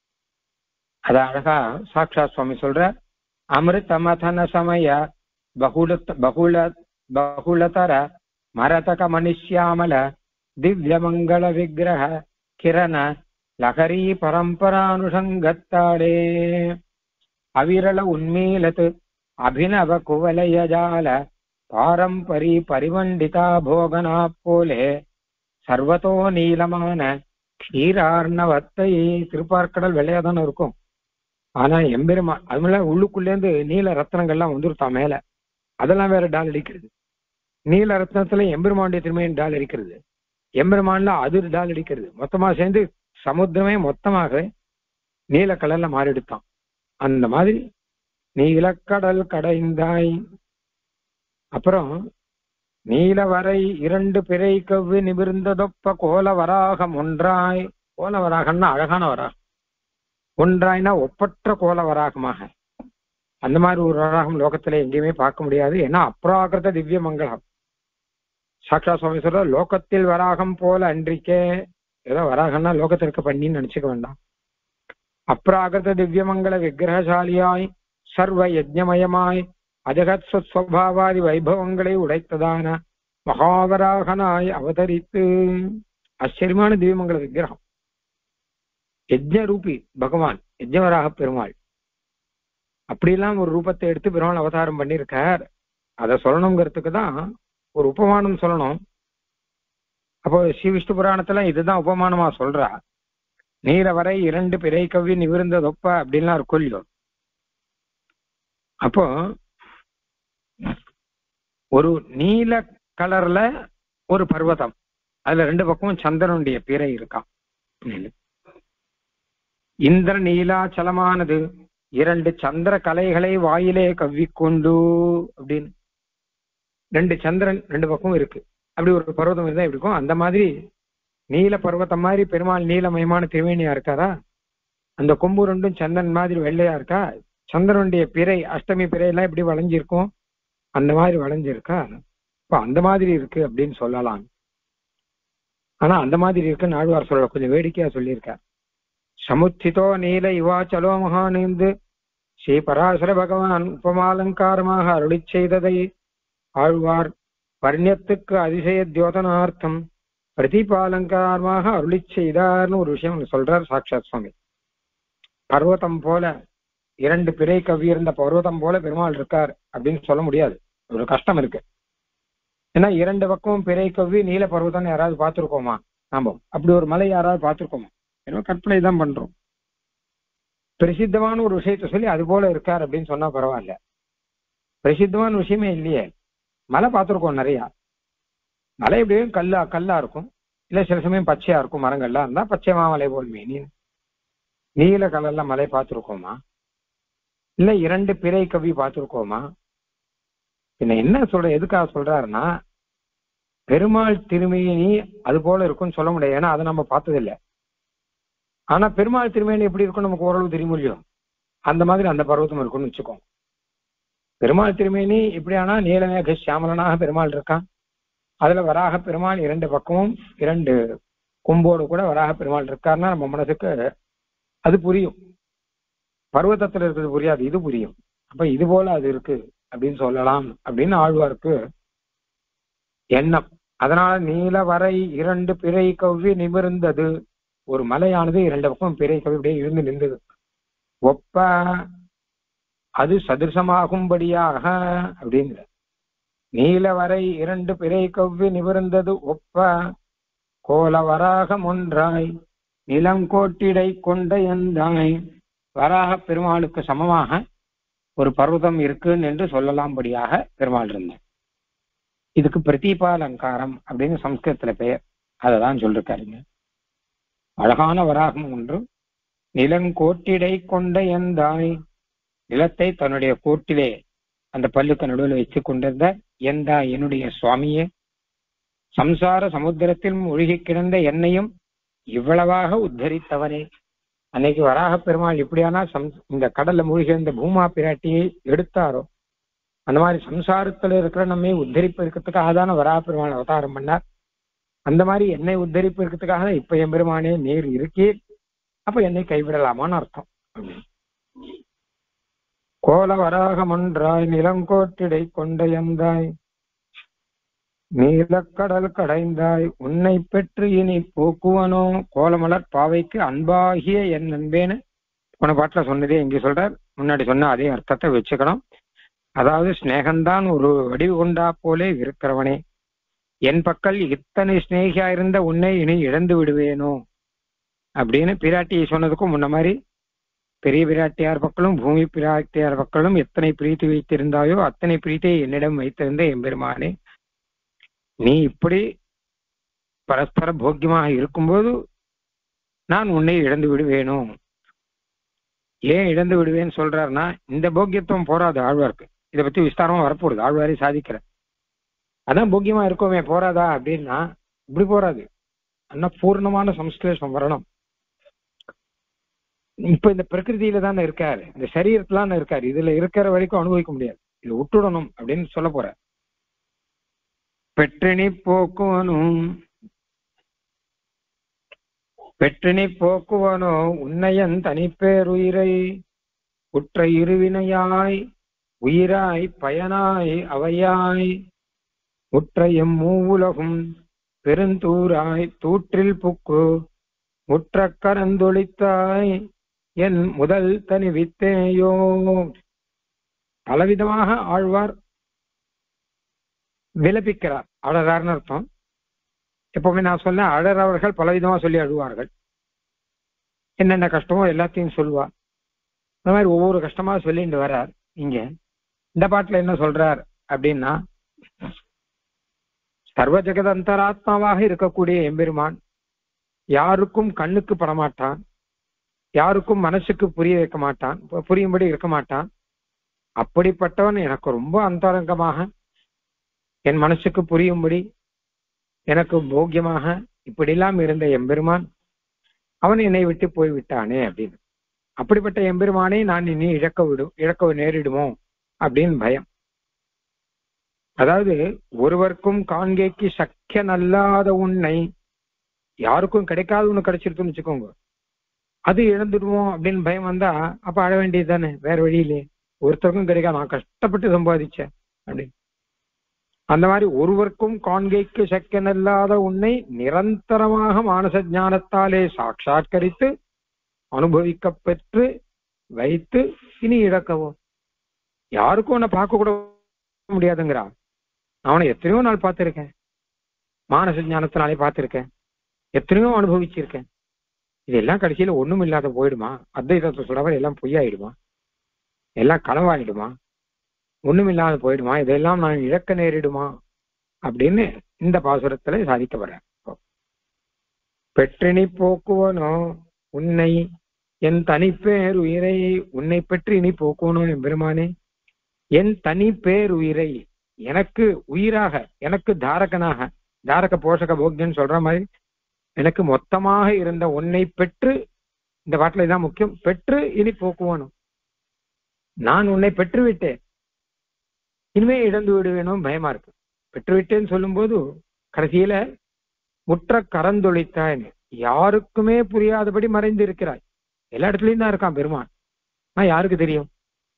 அத அழகா சாக்ஷா சுவாமி சொல்ற, அமிர்த மதன சமய பகுல பகுல பகுலதர மரதக மனுஷ்யாமல திவ்ய மங்கள விக்கிரக கிரண லகரி பரம்பரானுஷங்கத்தாடே அவிரள உன்மீலத்து அபிநவ குவலயஜால பாரம்பரி பரிவண்டிதா போகனா போலே சர்வத்தோ நீளமான க்ஷீரார்ணவத்தை. திருப்பார்க்கடல் வெள்ளையாதானே இருக்கும், ஆனா எம்பெருமா அது மேல உள்ளுக்குள்ளேருந்து நீல ரத்னங்கள்லாம் வந்துருத்தா மேல, அதெல்லாம் வேற டால் அடிக்கிறது. நீல ரத்னத்துல எம்பெருமானுடைய திருமையின் டால் அடிக்கிறது, எம்பெருமான்ல அது டால் அடிக்கிறது. மொத்தமா சேர்ந்து சமுத்திரமே மொத்தமாக நீல கலர்ல மாறிடுத்தான். அந்த மாதிரி நீலக்கடல் கடைந்தாய். அப்புறம் நீலவரை இரண்டு பிறை கவ்வி நிமிர்ந்ததொப்ப கோல வராகம் ஒன்றாய். கோல வராகம்னா அழகான வராகம், ஒன்றாய்னா ஒப்பற்ற கோல வராகமாக. அந்த மாதிரி ஒரு வராகம் லோகத்துல எங்கேயுமே பார்க்க முடியாது. ஏன்னா அப்ராகிருத திவ்ய மங்களம். சாக்ஷா சுவாமி சொல்ற, லோகத்தில் வராகம் போல அன்றிக்கே. ஏதோ வராகம்னா லோகத்திற்கு பண்ணின்னு நினைச்சுக்க வேண்டாம். அப்ராகிருத திவ்ய மங்கள விக்கிரகசாலியாய் சர்வ யஜ்ஞமயமாய் அஜகத் ஸ்வபாவாதி வைபவங்களை உடைத்ததான மகாவராகனாய் அவதரித்து. ஆச்சரியமான திவ்யமங்கள விக்கிரகம், யஜ்ஞ ரூபி பகவான், யஜ்ஞவராக பெருமாள். அப்படியெல்லாம் ஒரு ரூபத்தை எடுத்து பெருமாள் அவதாரம் பண்ணியிருக்கார். அதை சொல்லணுங்கிறதுக்கு தான் ஒரு உபமானம் சொல்லணும். அப்போ ஸ்ரீ விஷ்ணு புராணத்துல இதுதான் உபமானமா சொல்றா. நீல வரை இரண்டு பிறை கவ்வி நிவிருந்ததொப்ப அப்படின்லாம் இருக்கும் இல்லையோ. அப்போ ஒரு நீல கலர்ல ஒரு பர்வதம், அதுல ரெண்டு பக்கமும் சந்திரனுடைய பிறை இருக்கான். இந்திர நீலாச்சலமானது இரண்டு சந்திர கலைகளை வாயிலே கவ்விக்கொண்டு அப்படின்னு ரெண்டு சந்திரன் ரெண்டு பக்கமும் இருக்கு. அப்படி ஒரு பர்வதம் இருந்தா எப்படி இருக்கும்? அந்த மாதிரி நீல பர்வதம் மாதிரி பெருமாள் நீலமயமான திருவேணியா இருக்காரா? அந்த கொம்பு ரெண்டும் சந்திரன் மாதிரி வெள்ளையா இருக்கா? சந்திரனுடைய பிறை அஷ்டமி பிறை எல்லாம் எப்படி வளைஞ்சிருக்கும்? அந்த மாதிரி வளைஞ்சிருக்கா? இப்ப அந்த மாதிரி இருக்கு அப்படின்னு சொல்லலாம். ஆனா அந்த மாதிரி இருக்குன்னு ஆழ்வார் சொல்ல கொஞ்சம் வேடிக்கையா சொல்லியிருக்கார். சமுத்திதோ நீல இவாச்சலோ மகானேந்து ஸ்ரீ பராசர பகவான் உபமாலங்காரமாக அருளி செய்ததை ஆழ்வார் பர்ணியத்துக்கு அதிசய தியோதனார்த்தம் பிரதிபாலங்காரமாக அருளி செய்தார்னு ஒரு விஷயம் சொல்றார் சாட்சாத் சுவாமி. பர்வதம் போல இரண்டு பிறை கவ்வி இருந்த பர்வதம் போல பெருமாள் இருக்கார் அப்படின்னு சொல்ல முடியாது, ஒரு கஷ்டம் இருக்கு. ஏன்னா இரண்டு பக்கமும் பிறை கவ்வி நீல பர்வதம் யாராவது பார்த்திருக்கோமா? நாம அப்படி ஒரு மலை யாராவது பார்த்திருக்கோமா? ஏன்னா கற்பனை தான் பண்றோம். பிரசித்தமான ஒரு விஷயத்த சொல்லி அது போல இருக்கார் அப்படின்னு சொன்னா பரவாயில்ல. பிரசித்தமான விஷயமே இல்லையே. மலை பார்த்திருக்கோம் நிறையா. மலை எப்படியும் கல்லா கல்லா இருக்கும், இல்ல சில சமயம் பச்சையா இருக்கும். மரங்கள்லாம் இருந்தா பச்சை மாமலை போல் மீன் நீல கலர்ல மலை பார்த்திருக்கோமா? இல்ல இரண்டு பிறை கவி பார்த்திருக்கோமா? பின்ன என்ன சொல்ற, எதுக்காக சொல்றாருன்னா பெருமாள் திருமேனி அது போல இருக்கும்னு சொல்ல முடியாது, ஏன்னா அதை நம்ம பார்த்ததில்லை. ஆனா பெருமாள் திருமேனி எப்படி இருக்கும் நமக்கு ஓரளவு தெரியும் இல்லையோ, அந்த மாதிரி அந்த பர்வதம் இருக்கும்னு வச்சுக்கோங்க. பெருமாள் திருமேனி இப்படியானா நீலமேக சியாமலனாக பெருமாள் இருக்கான். அதுல வராக பெருமாள் இரண்டு பக்கமும் இரண்டு கொம்போடு கூட வராக பெருமாள் இருக்காருன்னா நம்ம மனசுக்கு அது புரியும். பர்வதத்துல இருக்கிறது புரியாது, இது புரியும். அப்ப இது போல அது இருக்கு அப்படின்னு சொல்லலாம் அப்படின்னு ஆழ்வாருக்கு எண்ணம். அதனால நீல வரை இரண்டு பிறை கவ்வி நிமிர்ந்தது, ஒரு மலையானது இரண்டு பக்கம் பிறை கவ்வி அப்படியே இருந்து நின்றது. ஒப்ப அது சதிர்சமாகும்படியாக அப்படிங்கிற நீல வரை இரண்டு பிறை கவ்வி நிமிர்ந்தது ஒப்ப கோல வராகம் ஒன்றாய் நிலங்கோட்டிடை கொண்ட எந்தாய். வராக பெருமாளுக்கு சமமாக ஒரு பர்வதம் இருக்குன்னு என்று சொல்லலாம்படியாக பெருமாள் இருந்தார். இதுக்கு பிரதீபா அலங்காரம் அப்படின்னு சம்ஸ்கிருதத்துல பெயர். அததான் சொல்லிருக்காருங்க. அழகான வராகம் ஒன்று நிலங்கோட்டிடை கொண்ட எந்தாய், நிலத்தை தன்னுடைய கோட்டிலே அந்த பல்லுக்கு நடுவில் வச்சு கொண்டிருந்த எந்தா என்னுடைய சுவாமியே, சம்சார சமுத்திரத்தில் மூழ்கி கிடந்த என்னையும் இவ்வளவாக உத்தரித்தவனே. அன்னைக்கு வராக பெருமாள் இப்படியானா சம் இந்த கடல்ல மூழ்கி இருந்த பூமா பிராட்டியை எடுத்தாரோ, அந்த மாதிரி சம்சாரத்துல இருக்கிற நம்மை உத்தரிப்பு இருக்கிறதுக்காக தானே வராக பெருமாள் அவதாரம் பண்ணார். அந்த மாதிரி என்னை உத்தரிப்பு இருக்கிறதுக்காக இப்ப என் பெருமானே நீர் இருக்கே, அப்ப என்னை கைவிடலாமான்னு அர்த்தம். கோல வராகம் ஒன்றாய் நிலங்கோட்டிடை கொண்ட எந்தாய் நீலக்கடல் கடைந்தாய் உன்னை பெற்று இனி போக்குவனோ. கோலமலர் பாவைக்கு அன்பாகிய என் நண்பேன்னு போன பாட்டுல சொன்னதே இங்க சொல்றார். முன்னாடி சொன்ன அதே அர்த்தத்தை வச்சுக்கணும். அதாவது ஸ்நேகந்தான் ஒரு வடிவு கொண்டா போலே இருக்கிறவனே, என் பக்கல் இத்தனை ஸ்நேகியா இருந்த உன்னை இனி இழந்து விடுவேனோ அப்படின்னு பிராட்டியை சொன்னதுக்கும் முன்ன மாதிரி பெரிய பிராட்டியார் பக்கலும் பூமி பிராட்டியார் பக்கலும் எத்தனை பிரீத்தி வைத்திருந்தாயோ அத்தனை பிரீத்தியை என்னிடம் வைத்திருந்த எம்பெருமானே, நீ இப்படி பரஸ்பர போக்கியமாக இருக்கும்போது நான் உன்னை இழந்து விடுவேனோ. ஏன் இழந்து விடுவேன்னு சொல்றாருன்னா இந்த போக்கியத்துவம் போராது ஆழ்வார்க்கு. இதை பத்தி விஸ்தாரமா வரப்போகுது, ஆழ்வாரே சாதிக்கிற. அதான் போக்கியமா இருக்கோமே போராதா அப்படின்னா இப்படி போராது. ஆனா பூர்ணமான சம்ஸ்லேஷம் வரணும். இப்ப இந்த பிரகிருதியில தானே இருக்காரு, இந்த சரீரத்துல இருக்காரு, இதுல இருக்கிற வரைக்கும் அனுபவிக்க முடியாது, இது விட்டுடணும் அப்படின்னு சொல்ல போற. பெற்றினி போக்குவனும் பெற்றினி போக்குவனோ உன்னையன் தனிப்பேருயிரை உற்ற இருவினையாய் உயிராய் பயனாய் அவையாய் உற்ற எம் மூவுலகும் பெருந்தூராய் தூற்றில் புக்கு முற்ற கரந்தொழித்தாய் என் முதல் தனி வித்தேயோ. பலவிதமாக ஆழ்வார் விலபிக்கிறார், அழறார்னு அர்த்தம். எப்பவுமே நான் சொன்ன அழறவர்கள் பலவிதமா சொல்லி அழுவார்கள். என்னென்ன கஷ்டமோ எல்லாத்தையும் சொல்லுவார். அந்த மாதிரி ஒவ்வொரு கஷ்டமா சொல்லிட்டு வர்றார். இங்க இந்த பாட்டுல என்ன சொல்றார் அப்படின்னா, சர்வ ஜெகத் அந்தராத்மாவாக இருக்கக்கூடிய எம்பெருமான் யாருக்கும் கண்ணுக்கு படமாட்டான், யாருக்கும் மனசுக்கு புரிய வைக்க மாட்டான், புரியும்படி இருக்க மாட்டான். அப்படிப்பட்டவன் எனக்கு ரொம்ப அந்தரங்கமாக என் மனசுக்கு புரியும்படி எனக்கு போக்கியமாக இப்படிலாம் இருந்த எம்பெருமான் அவன் என்னை விட்டு போய் விட்டானே அப்படின்னு. அப்படிப்பட்ட எம்பெருமானை நான் இனி இழக்க விடும் இழக்க நேரிடுமோ அப்படின்னு பயம். அதாவது ஒருவருக்கும் காண்கைக்கு சக்கியன் அல்லாத உன்னை, யாருக்கும் கிடைக்காத ஒண்ணு கிடைச்சிருக்குன்னு வச்சுக்கோங்க, அது இழந்துடுவோம் அப்படின்னு பயம் வந்தா அப்ப அழ வேண்டியது தானே, வேற வழியிலே. ஒருத்தருக்கும் கிடைக்காது, நான் கஷ்டப்பட்டு சம்பாதிச்சேன் அப்படின்னு. அந்த மாதிரி ஒருவருக்கும் காண்கைக்கு சக்கியன் அல்லாத உன்னை நிரந்தரமாக மானச ஞானத்தாலே சாட்சாத்கரித்து அனுபவிக்க பெற்று வைத்து இனி இழக்கவும். யாருக்கும் உன்னை பார்க்க கூட முடியாதுங்கிறா. அவனை எத்தனையோ நாள் பார்த்திருக்கேன், மானச ஞானத்தினாலே பார்த்திருக்கேன், எத்தனையோ அனுபவிச்சிருக்கேன். இதெல்லாம் கடைசியில ஒண்ணும் இல்லாத போயிடுமா? அத்வைதத்தை சொல்றவர் எல்லாம் பொய்யாயிடுமா? எல்லாம் களவாயிடுமா? ஒண்ணும் இல்லாத போயிடுமா? இதெல்லாம் நான் இழக்க நேரிடுமா அப்படின்னு இந்த பாசுரத்துல சாதிக்க வர்றேன். பெற்றினி போக்குவனோ உன்னை என் தனிப்பேர் உயிரை, உன்னை பெற்று இனி போக்குவனும் என் பெருமானே, என் தனி பேர் உயிரை, எனக்கு உயிராக, எனக்கு தாரகனாக, தாரக போஷக போக்யன்னு சொல்ற மாதிரி எனக்கு மொத்தமாக இருந்த உன்னை பெற்று, இந்த பாட்டுல இதான் முக்கியம், பெற்று இனி போக்குவனும். நான் உன்னை பெற்று விட்டேன், இனிமே இழந்து விடுவேணும் பயமா இருக்கு. பெற்றுவிட்டேன்னு சொல்லும் போது கடைசியில முற்ற கரந்தொழித்தாய், யாருக்குமே புரியாதபடி மறைந்து இருக்கிறாய். எல்லா இடத்துலயும் தான் இருக்கான் பெருமான், நான் யாருக்கு தெரியும்?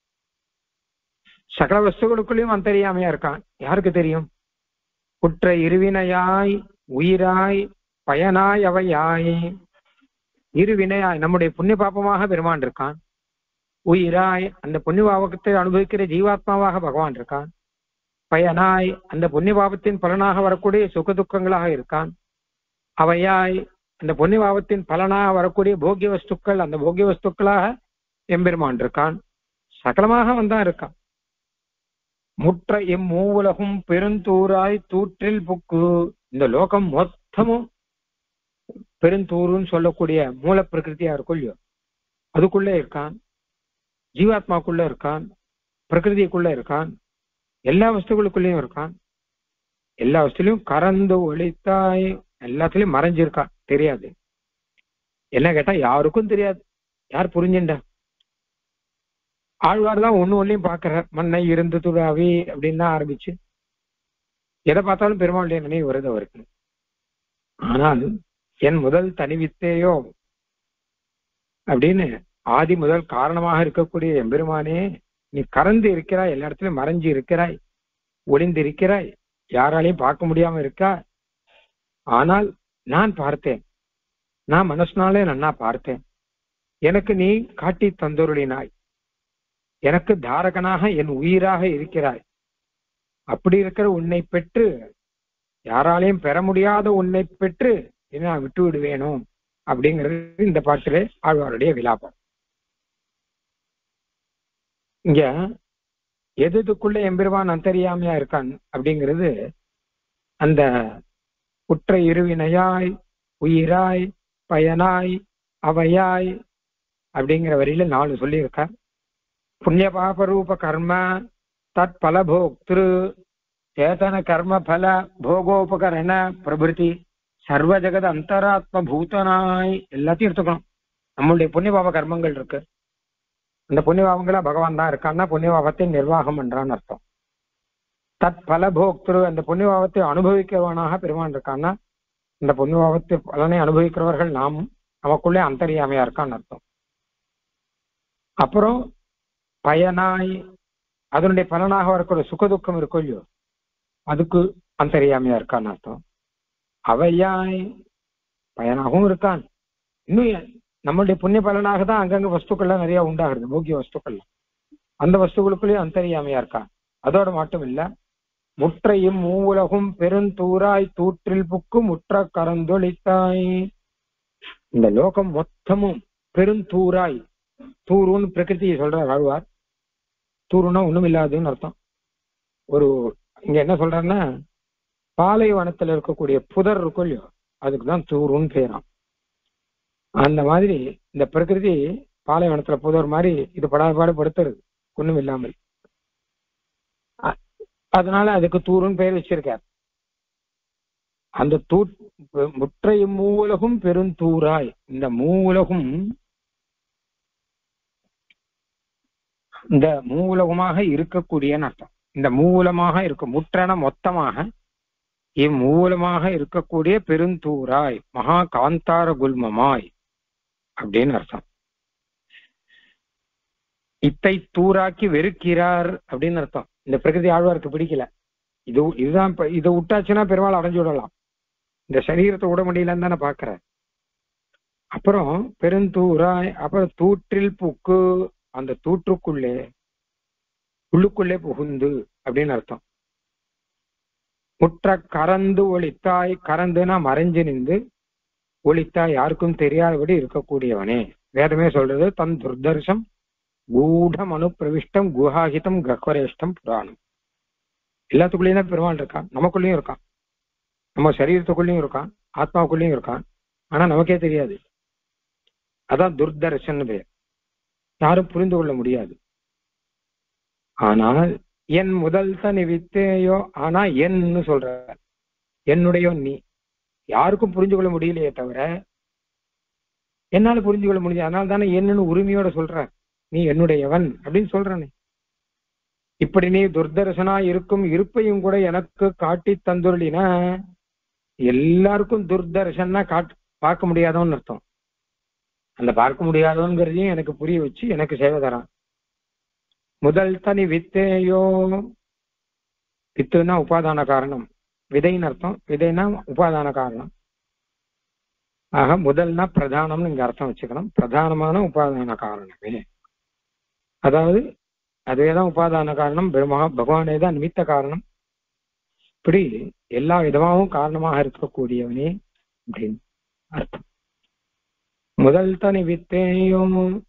சகல வஸ்துகளுக்குள்ளயும் அந்தரியாமையா இருக்கான், யாருக்கு தெரியும்? குற்ற இருவினையாய் உயிராய் பயனாய் அவையாய், இருவினையாய் நம்முடைய புண்ணிய பாப்பமாக பெருமான் இருக்கான், உயிராய் அந்த புண்ணிய பாவத்தை அனுபவிக்கிற ஜீவாத்மாவாக பகவான் இருக்கான், பயனாய் அந்த புண்ணிய பாவத்தின் பலனாக வரக்கூடிய சுக துக்கங்களாக இருக்கான், அவையாய் அந்த புண்ணிய பாவத்தின் பலனாக வரக்கூடிய போக்கிய வஸ்துக்கள், அந்த போக்கிய வஸ்துக்களாக எம்பெருமான் இருக்கான், சகலமாக வந்தான் இருக்கான். முற்ற இம்மூவுலகும் பெருந்தூராய் தூற்றில் புக்கு, இந்த லோகம் மொத்தமும் பெருந்தூருன்னு சொல்லக்கூடிய மூல பிரகிருதியா இருக்கும் இல்லையோ, அதுக்குள்ளே இருக்கான், ஜீவாத்மாக்குள்ள இருக்கான், பிரகிருதிக்குள்ள இருக்கான், எல்லா வஸ்துகளுக்குள்ளயும் இருக்கான், எல்லா வஸ்துலையும் கறந்து ஒழித்தாய், எல்லாத்துலயும் மறைஞ்சிருக்கான், தெரியாது. என்ன கேட்டா யாருக்கும் தெரியாது, யார் புரிஞ்சுண்டா? ஆழ்வார் தான் ஒண்ணு ஒன்னையும் பாக்குறார், மண்ணை இருந்து துடாவி அப்படின்னு தான் ஆரம்பிச்சு எதை பார்த்தாலும் பெருமாளுடைய நினைவு வருது அவருக்கு. ஆனால் என் முதல் தனிவித்தேயோ அப்படின்னு ஆதி முதல் காரணமாக இருக்கக்கூடிய எம்பெருமானே, நீ கறந்து இருக்கிறாய், எல்லா இடத்துலயும் மறைஞ்சு இருக்கிறாய், ஒளிந்து இருக்கிறாய், யாராலையும் பார்க்க முடியாம இருக்கா. ஆனால் நான் பார்த்தேன், நான் மனசுனாலே நன்னா பார்த்தேன், எனக்கு நீ காட்டி தந்தொருளினாய், எனக்கு தாரகனாக என் உயிராக இருக்கிறாய். அப்படி இருக்கிற உன்னை பெற்று, யாராலையும் பெற முடியாத உன்னை பெற்று நான் விட்டு விடுவேணும் அப்படிங்கிறது இந்த பாட்டிலே ஆழ்வாருடைய விலாபம். இங்க எதுக்குள்ள எம்பெருமான் அந்தரியாமையா இருக்கான் அப்படிங்கிறது அந்த குற்ற இருவினையாய் உயிராய் பயனாய் அவையாய் அப்படிங்கிற வரியில நாலு சொல்லி இருக்கார். புண்ணிய பாபரூப கர்ம தத் பல போக்திரு சேதன கர்ம பல போகோபகரண பிரபிருதி சர்வ ஜெகத அந்தராத்ம பூதனாய், எல்லாத்தையும் எடுத்துக்கணும். நம்மளுடைய புண்ணிய பாப கர்மங்கள் இருக்கு, அந்த புண்ணிய பாவங்களா பகவான் தான் இருக்கான்னா புண்ணிய பாவத்தை நிர்வாகம் பண்றான்னு அர்த்தம். தத் பல போக்திரு, அந்த புண்ணிய பாவத்தை அனுபவிக்கிறவனாக பெருமான் இருக்கான்னா இந்த புண்ணிய பாவத்தை பலனை அனுபவிக்கிறவர்கள் நாம், நமக்குள்ளே அந்தரியாமையா இருக்கான்னு அர்த்தம். அப்புறம் பயனாய், அதனுடைய பலனாக வரக்கூடிய சுகதுக்கம் இருக்கும் இல்லையோ, அதுக்கு அந்தரியாமையா இருக்கான்னு அர்த்தம். அவையாய், பயனாகவும் இருக்கான், இன்னும் நம்மளுடைய புண்ணிய பலனாக தான் அங்கங்க வஸ்துக்கள்லாம் நிறைய உண்டாகிறது, போக்கிய வஸ்துக்கள், அந்த வஸ்துக்களுக்குள்ளேயும் அந்தரியாமையா இருக்கான். அதோட மட்டும் இல்ல, முற்றையும் மூவுலகும் பெருந்தூராய் தூற்றில் புக்கு முற்ற கரந்தொழித்தாய், இந்த லோகம் மொத்தமும் பெருந்தூராய், தூருன்னு பிரகிருதியை சொல்றார் ஆழ்வார். தூருன்னா ஒண்ணும் இல்லாதுன்னு அர்த்தம். ஒரு இங்க என்ன சொல்றாருன்னா, பாலைவனத்துல இருக்கக்கூடிய புதர் இருக்கும் இல்லையோ, அதுக்குதான் தூருன்னு பேராம். அந்த மாதிரி இந்த பிரகிருதி பாலைவனத்துல புதர் மாதிரி இது படாபாடு படுத்துறது ஒண்ணும் இல்லாமல், அதனால அதுக்கு தூருன்னு பெயர் வச்சிருக்கார். அந்த தூ முற்றையும் மூவுலகும் பெருந்தூராய், இந்த மூவுலகும் இந்த மூவுலகமாக இருக்கக்கூடிய அர்த்தம். இந்த மூலமாக இருக்கும், முற்றன மொத்தமாக இம்மூலமாக இருக்கக்கூடிய பெருந்தூராய் மகா காந்தார குல்மமாய் அப்படின்னு அர்த்தம். இத்தை தூராக்கி வெறுக்கிறார் அப்படின்னு அர்த்தம். இந்த பிரகிருதி ஆழ்வாருக்கு பிடிக்கல. இது இதுதான் இதை விட்டாச்சுன்னா பெருமாள் அடைஞ்சு விடலாம். இந்த சரீரத்தை விட முடியலன்னு தானே பாக்குற. அப்புறம் பெருந்தூராய், அப்புறம் தூற்றில் புக்கு, அந்த தூற்றுக்குள்ளே உள்ளுக்குள்ளே புகுந்து அப்படின்னு அர்த்தம். முற்ற கறந்து ஒளித்தாய், கறந்துனா மறைஞ்சு நின்று, ஒளித்தாய் யாருக்கும் தெரியாதபடி இருக்கக்கூடியவனே. வேதமே சொல்றது தன் துர்தர்ஷம் கூடம் அனு பிரவிஷ்டம் குஹாகிதம் கஹ்வரேஷ்டம் புராணம். எல்லாத்துக்குள்ளேயும் தான் பெருமாள் இருக்கான், நமக்குள்ளேயும் இருக்கான், நம்ம சரீரத்துக்குள்ளேயும் இருக்கான், ஆத்மாவுக்குள்ளேயும் இருக்கான். ஆனா நமக்கே தெரியாது. அதான் துர்தர்ஷன் பேர். யாரும் புரிந்து கொள்ள முடியாது. ஆனால் என் முதல் தனி வித்தேயோ, ஆனா என்னு சொல்ற, என்னுடைய நீ. யாருக்கும் புரிஞ்சு கொள்ள முடியலையே தவிர என்னால புரிஞ்சு கொள்ள முடியாது. அதனால தானே என்னன்னு உரிமையோட சொல்ற, நீ என்னுடையவன் அப்படின்னு சொல்றானே. இப்படி நீ துர்தர்சனா இருக்கும் இருப்பையும் கூட எனக்கு காட்டி தந்துருளினா, எல்லாருக்கும் துர்தர்சனா காட்டு பார்க்க முடியாதவன்னு அர்த்தம். அந்த பார்க்க முடியாதவன்கிறதையும் எனக்கு புரிய வச்சு எனக்கு சேவை தரான். முதல் தனி வித்தேயோ, வித்துனா உபாதான காரணம், விதைன்னு அர்த்தம். விதைனா உபாதான காரணம். ஆக முதல்னா பிரதானம்னு இங்க அர்த்தம் வச்சுக்கணும். பிரதானமான உபாதான காரணமே, அதாவது அதுவேதான் உபாதான காரணம், பிரம்மா பகவானே தான் நிமித்த காரணம். இப்படி எல்லா விதமாகவும் காரணமாக இருக்கக்கூடியவனே அப்படின்னு அர்த்தம். முதல் தனி வித்தேயோ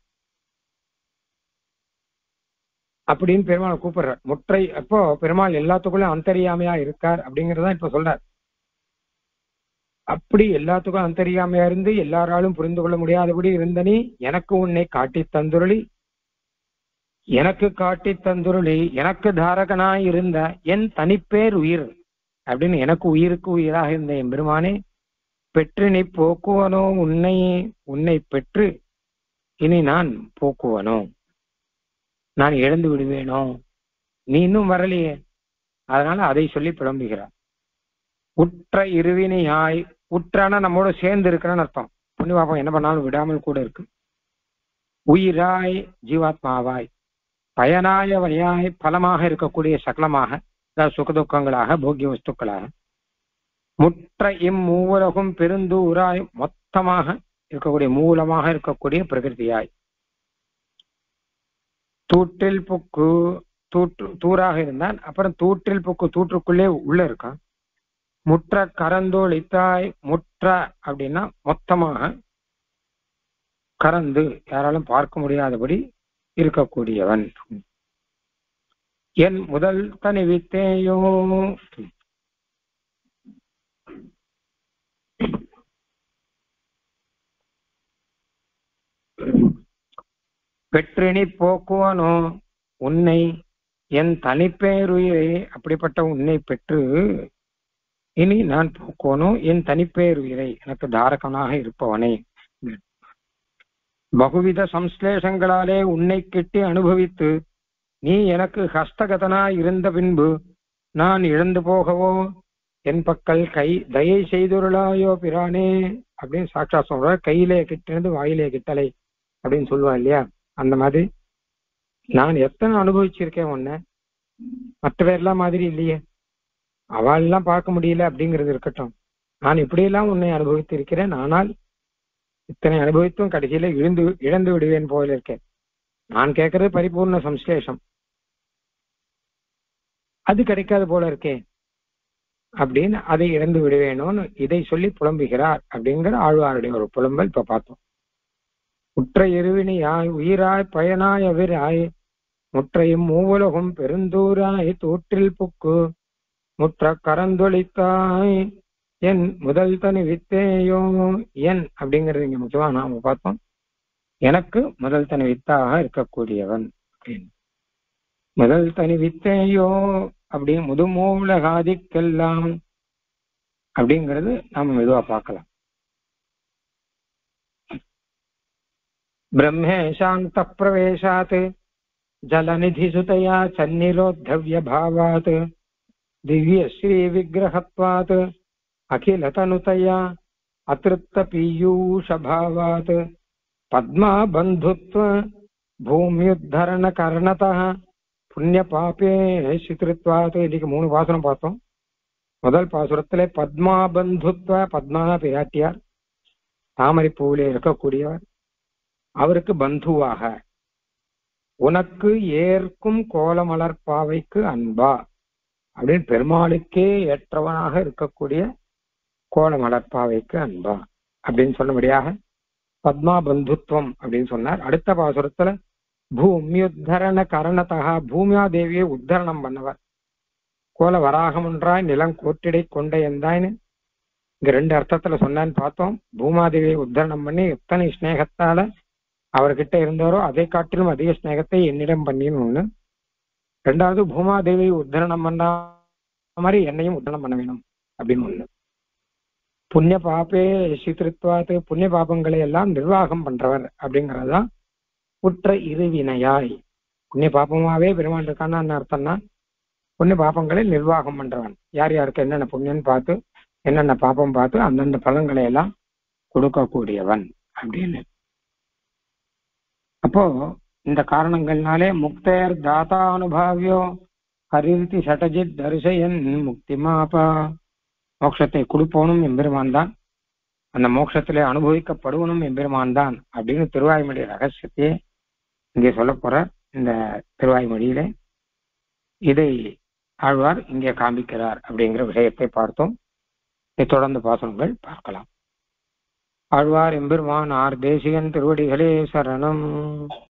அப்படின்னு பெருமாள் கூப்பிடுற. முற்றை அப்போ பெருமாள் எல்லாத்துக்குள்ளும் அந்தரியாமையா இருக்கார் அப்படிங்கறதான் இப்ப சொல்றார். அப்படி எல்லாத்துக்கும் அந்தரியாமையா இருந்து எல்லாராலும் புரிந்து கொள்ள முடியாதபடி இருந்த நீ எனக்கு உன்னை காட்டி தந்துருளி, எனக்கு காட்டி தந்துருளி எனக்கு தாரகனாய் இருந்த என் தனிப்பேர் உயிர் அப்படின்னு, எனக்கு உயிருக்கு உயிராக இருந்த என் பெருமானே, பெற்று நீ போக்குவனோ உன்னை, உன்னை பெற்று இனி நான் போக்குவனோ, நான் இழந்து விடுவேனோ, நீ இன்னும் வரலையே. அதனால அதை சொல்லி புலம்புகிறார். உற்ற இருவினையாய், உற்றான நம்மோட சேர்ந்து இருக்கிறன்னு அர்த்தம். புண்ணி பாப்பம் என்ன பண்ணாலும் விடாமல் கூட இருக்கு. உயிராய் ஜீவாத்மாவாய், பயனாய வழியாய் பலமாக இருக்கக்கூடிய சகலமாக, அதாவது சுகதுக்கங்களாக போக்கிய வஸ்துக்களாக, முற்ற இம்மூலகும் பெருந்தூராய் மொத்தமாக இருக்கக்கூடிய மூலமாக இருக்கக்கூடிய பிரகிருதியாய், தூற்றில் புக்கு, தூற்று தூராக இருந்தான், அப்புறம் தூற்றில் புக்கு தூற்றுக்குள்ளே உள்ள இருக்கான். முற்ற கரந்தோளித்தாய், முற்ற அப்படின்னா மொத்தமாக, கறந்து யாராலும் பார்க்க முடியாதபடி இருக்கக்கூடியவன். என் முதல் தனி வித்தேயோ, பெற்றினி போக்குவனோ உன்னை என் தனிப்பேருயிரை, அப்படிப்பட்ட உன்னை பெற்று இனி நான் போக்குவனோ என் தனிப்பேருயிரை, எனக்கு தாரகனாக இருப்பவனே. பகுவித சம்ஸ்லேஷங்களாலே உன்னை கெட்டி அனுபவித்து நீ எனக்கு ஹஸ்தகதனாய் இருந்த பின்பு நான் இழந்து போகவோ என் பக்கல் கை தயை செய்துருளாயோ பிரானே அப்படின்னு சாட்சா சொல்ற. கையிலே கிட்டினது வாயிலே கிட்டலை அப்படின்னு சொல்லுவான் இல்லையா, அந்த மாதிரி நான் எத்தனை அனுபவிச்சிருக்கேன் உன்னை, மற்ற பேர்லாம் மாதிரி இல்லையே, அவள் எல்லாம் பார்க்க முடியல அப்படிங்கிறது இருக்கட்டும், நான் இப்படியெல்லாம் உன்னை அனுபவித்து இருக்கிறேன். ஆனால் இத்தனை அனுபவித்தும் கடைசியில இழந்து இழந்து விடுவேன் போல இருக்கேன். நான் கேட்கறது பரிபூர்ண சம்ஸ்லேஷம், அது கிடைக்காது போல இருக்கேன் அப்படின்னு அதை இழந்து விடுவேணும்னு இதை சொல்லி புலம்புகிறார் அப்படிங்கிற ஆழ்வாருடைய ஒரு புலம்பல் இப்ப பார்த்தோம். உற்ற இருவினியாய் உயிராய் பயனாய் அவிராய், முற்றையும் மூவுலகும் பெருந்தூராய் தூற்றில் புக்கு, முற்ற கரந்தொழித்தாய் என் முதல் தனி வித்தேயோ. என் அப்படிங்கிறது இங்க முக்கியமா நாம பார்த்தோம். எனக்கு முதல் தனி வித்தாக இருக்கக்கூடியவன் அப்படின்னு. முதல் தனி வித்தேயோ அப்படி முதுமூலகாதிக்கெல்லாம் அப்படிங்கிறது நாம மெதுவா பார்க்கலாம். பிரம்மேஷாந்த பிரவேசாத் ஜலநிதிசுதயா சந்நிரோத்தவ்ய பாவாத் திவ்ய ஸ்ரீ விக்கிரகத்வாத் அகிலதனுதயா அத்ருப்த பீயூஷ பாவாத் பத்மா பந்துத்வ பூமியுத்தரண கர்ணதः புண்ணிய பாபே சித்ருத்வாத். இன்னைக்கு மூணு பாசுரம் பார்த்தோம். முதல் பாசுரத்திலே பத்மா பந்துத்வ, பத்மா பிராட்டியார் தாமரை பூவிலே இருக்கக்கூடியவர், அவருக்கு பந்துவாக உனக்கு ஏற்கும் கோலமலர்பாவைக்கு அன்பா அப்படின்னு பெருமாளுக்கே ஏற்றவனாக இருக்கக்கூடிய கோலமலர்பாவைக்கு அன்பா அப்படின்னு சொன்னபடியாக பத்மா பந்துத்வம் அப்படின்னு சொன்னார். அடுத்த பாசுரத்துல பூமியுத்தரண கரணத்தகா, பூமியா தேவியை உத்தரணம் பண்ணவர், கோல வராகம் ஒன்றாய் நிலம் கோட்டிடை கொண்ட எந்தாய்னு இங்க ரெண்டு அர்த்தத்துல சொன்னான்னு பார்த்தோம். பூமாதேவியை உத்தரணம் பண்ணி எத்தனை ஸ்நேகத்தால அவர்கிட்ட இருந்தாரோ அதை காட்டிலும் அதிக ஸ்நேகத்தை என்னிடம் பண்ணின்னு ஒண்ணு. ரெண்டாவது பூமாதேவியை உத்தரணம் பண்ண மாதிரி என்னையும் உத்தரணம் பண்ண வேணும் அப்படின்னு ஒண்ணு. புண்ணிய பாப்பே சித்திருத்வாத்து, புண்ணிய பாபங்களை எல்லாம் நிர்வாகம் பண்றவர் அப்படிங்கறதுதான் குற்ற இருவினையாய். புண்ணிய பாப்பமாவே பெருமான் இருக்கான்னு அர்த்தம்னா புண்ணிய பாப்பங்களை நிர்வாகம் பண்றவன், யார் யாருக்கு என்னென்ன புண்ணியன்னு பார்த்து என்னென்ன பாப்பம் பார்த்து அந்தந்த பலன்களை எல்லாம் கொடுக்கக்கூடியவன் அப்படின்னு. அப்போ இந்த காரணங்கள்னாலே முக்தேர் தாத்தா அனுபாவியோ ஹரிதி சட்டஜித் தரிசயன் முக்தி மாபா, மோட்சத்தை கொடுப்பவனும் எம்பெருமான் தான், அந்த மோட்சத்திலே அனுபவிக்கப்படுவனும் எம்பெருமான் தான் அப்படின்னு திருவாய்மொழி ரகசியத்தையே இங்கே சொல்ல போற இந்த திருவாய்மொழியிலே இதை ஆழ்வார் இங்கே காண்பிக்கிறார் அப்படிங்கிற விஷயத்தை பார்த்தோம். இதை தொடர்ந்து பாசனங்கள் பார்க்கலாம். ஆழ்வார் எம்பெருமான் ஆர் தேசிகன் திருவடிகளே சரணம்.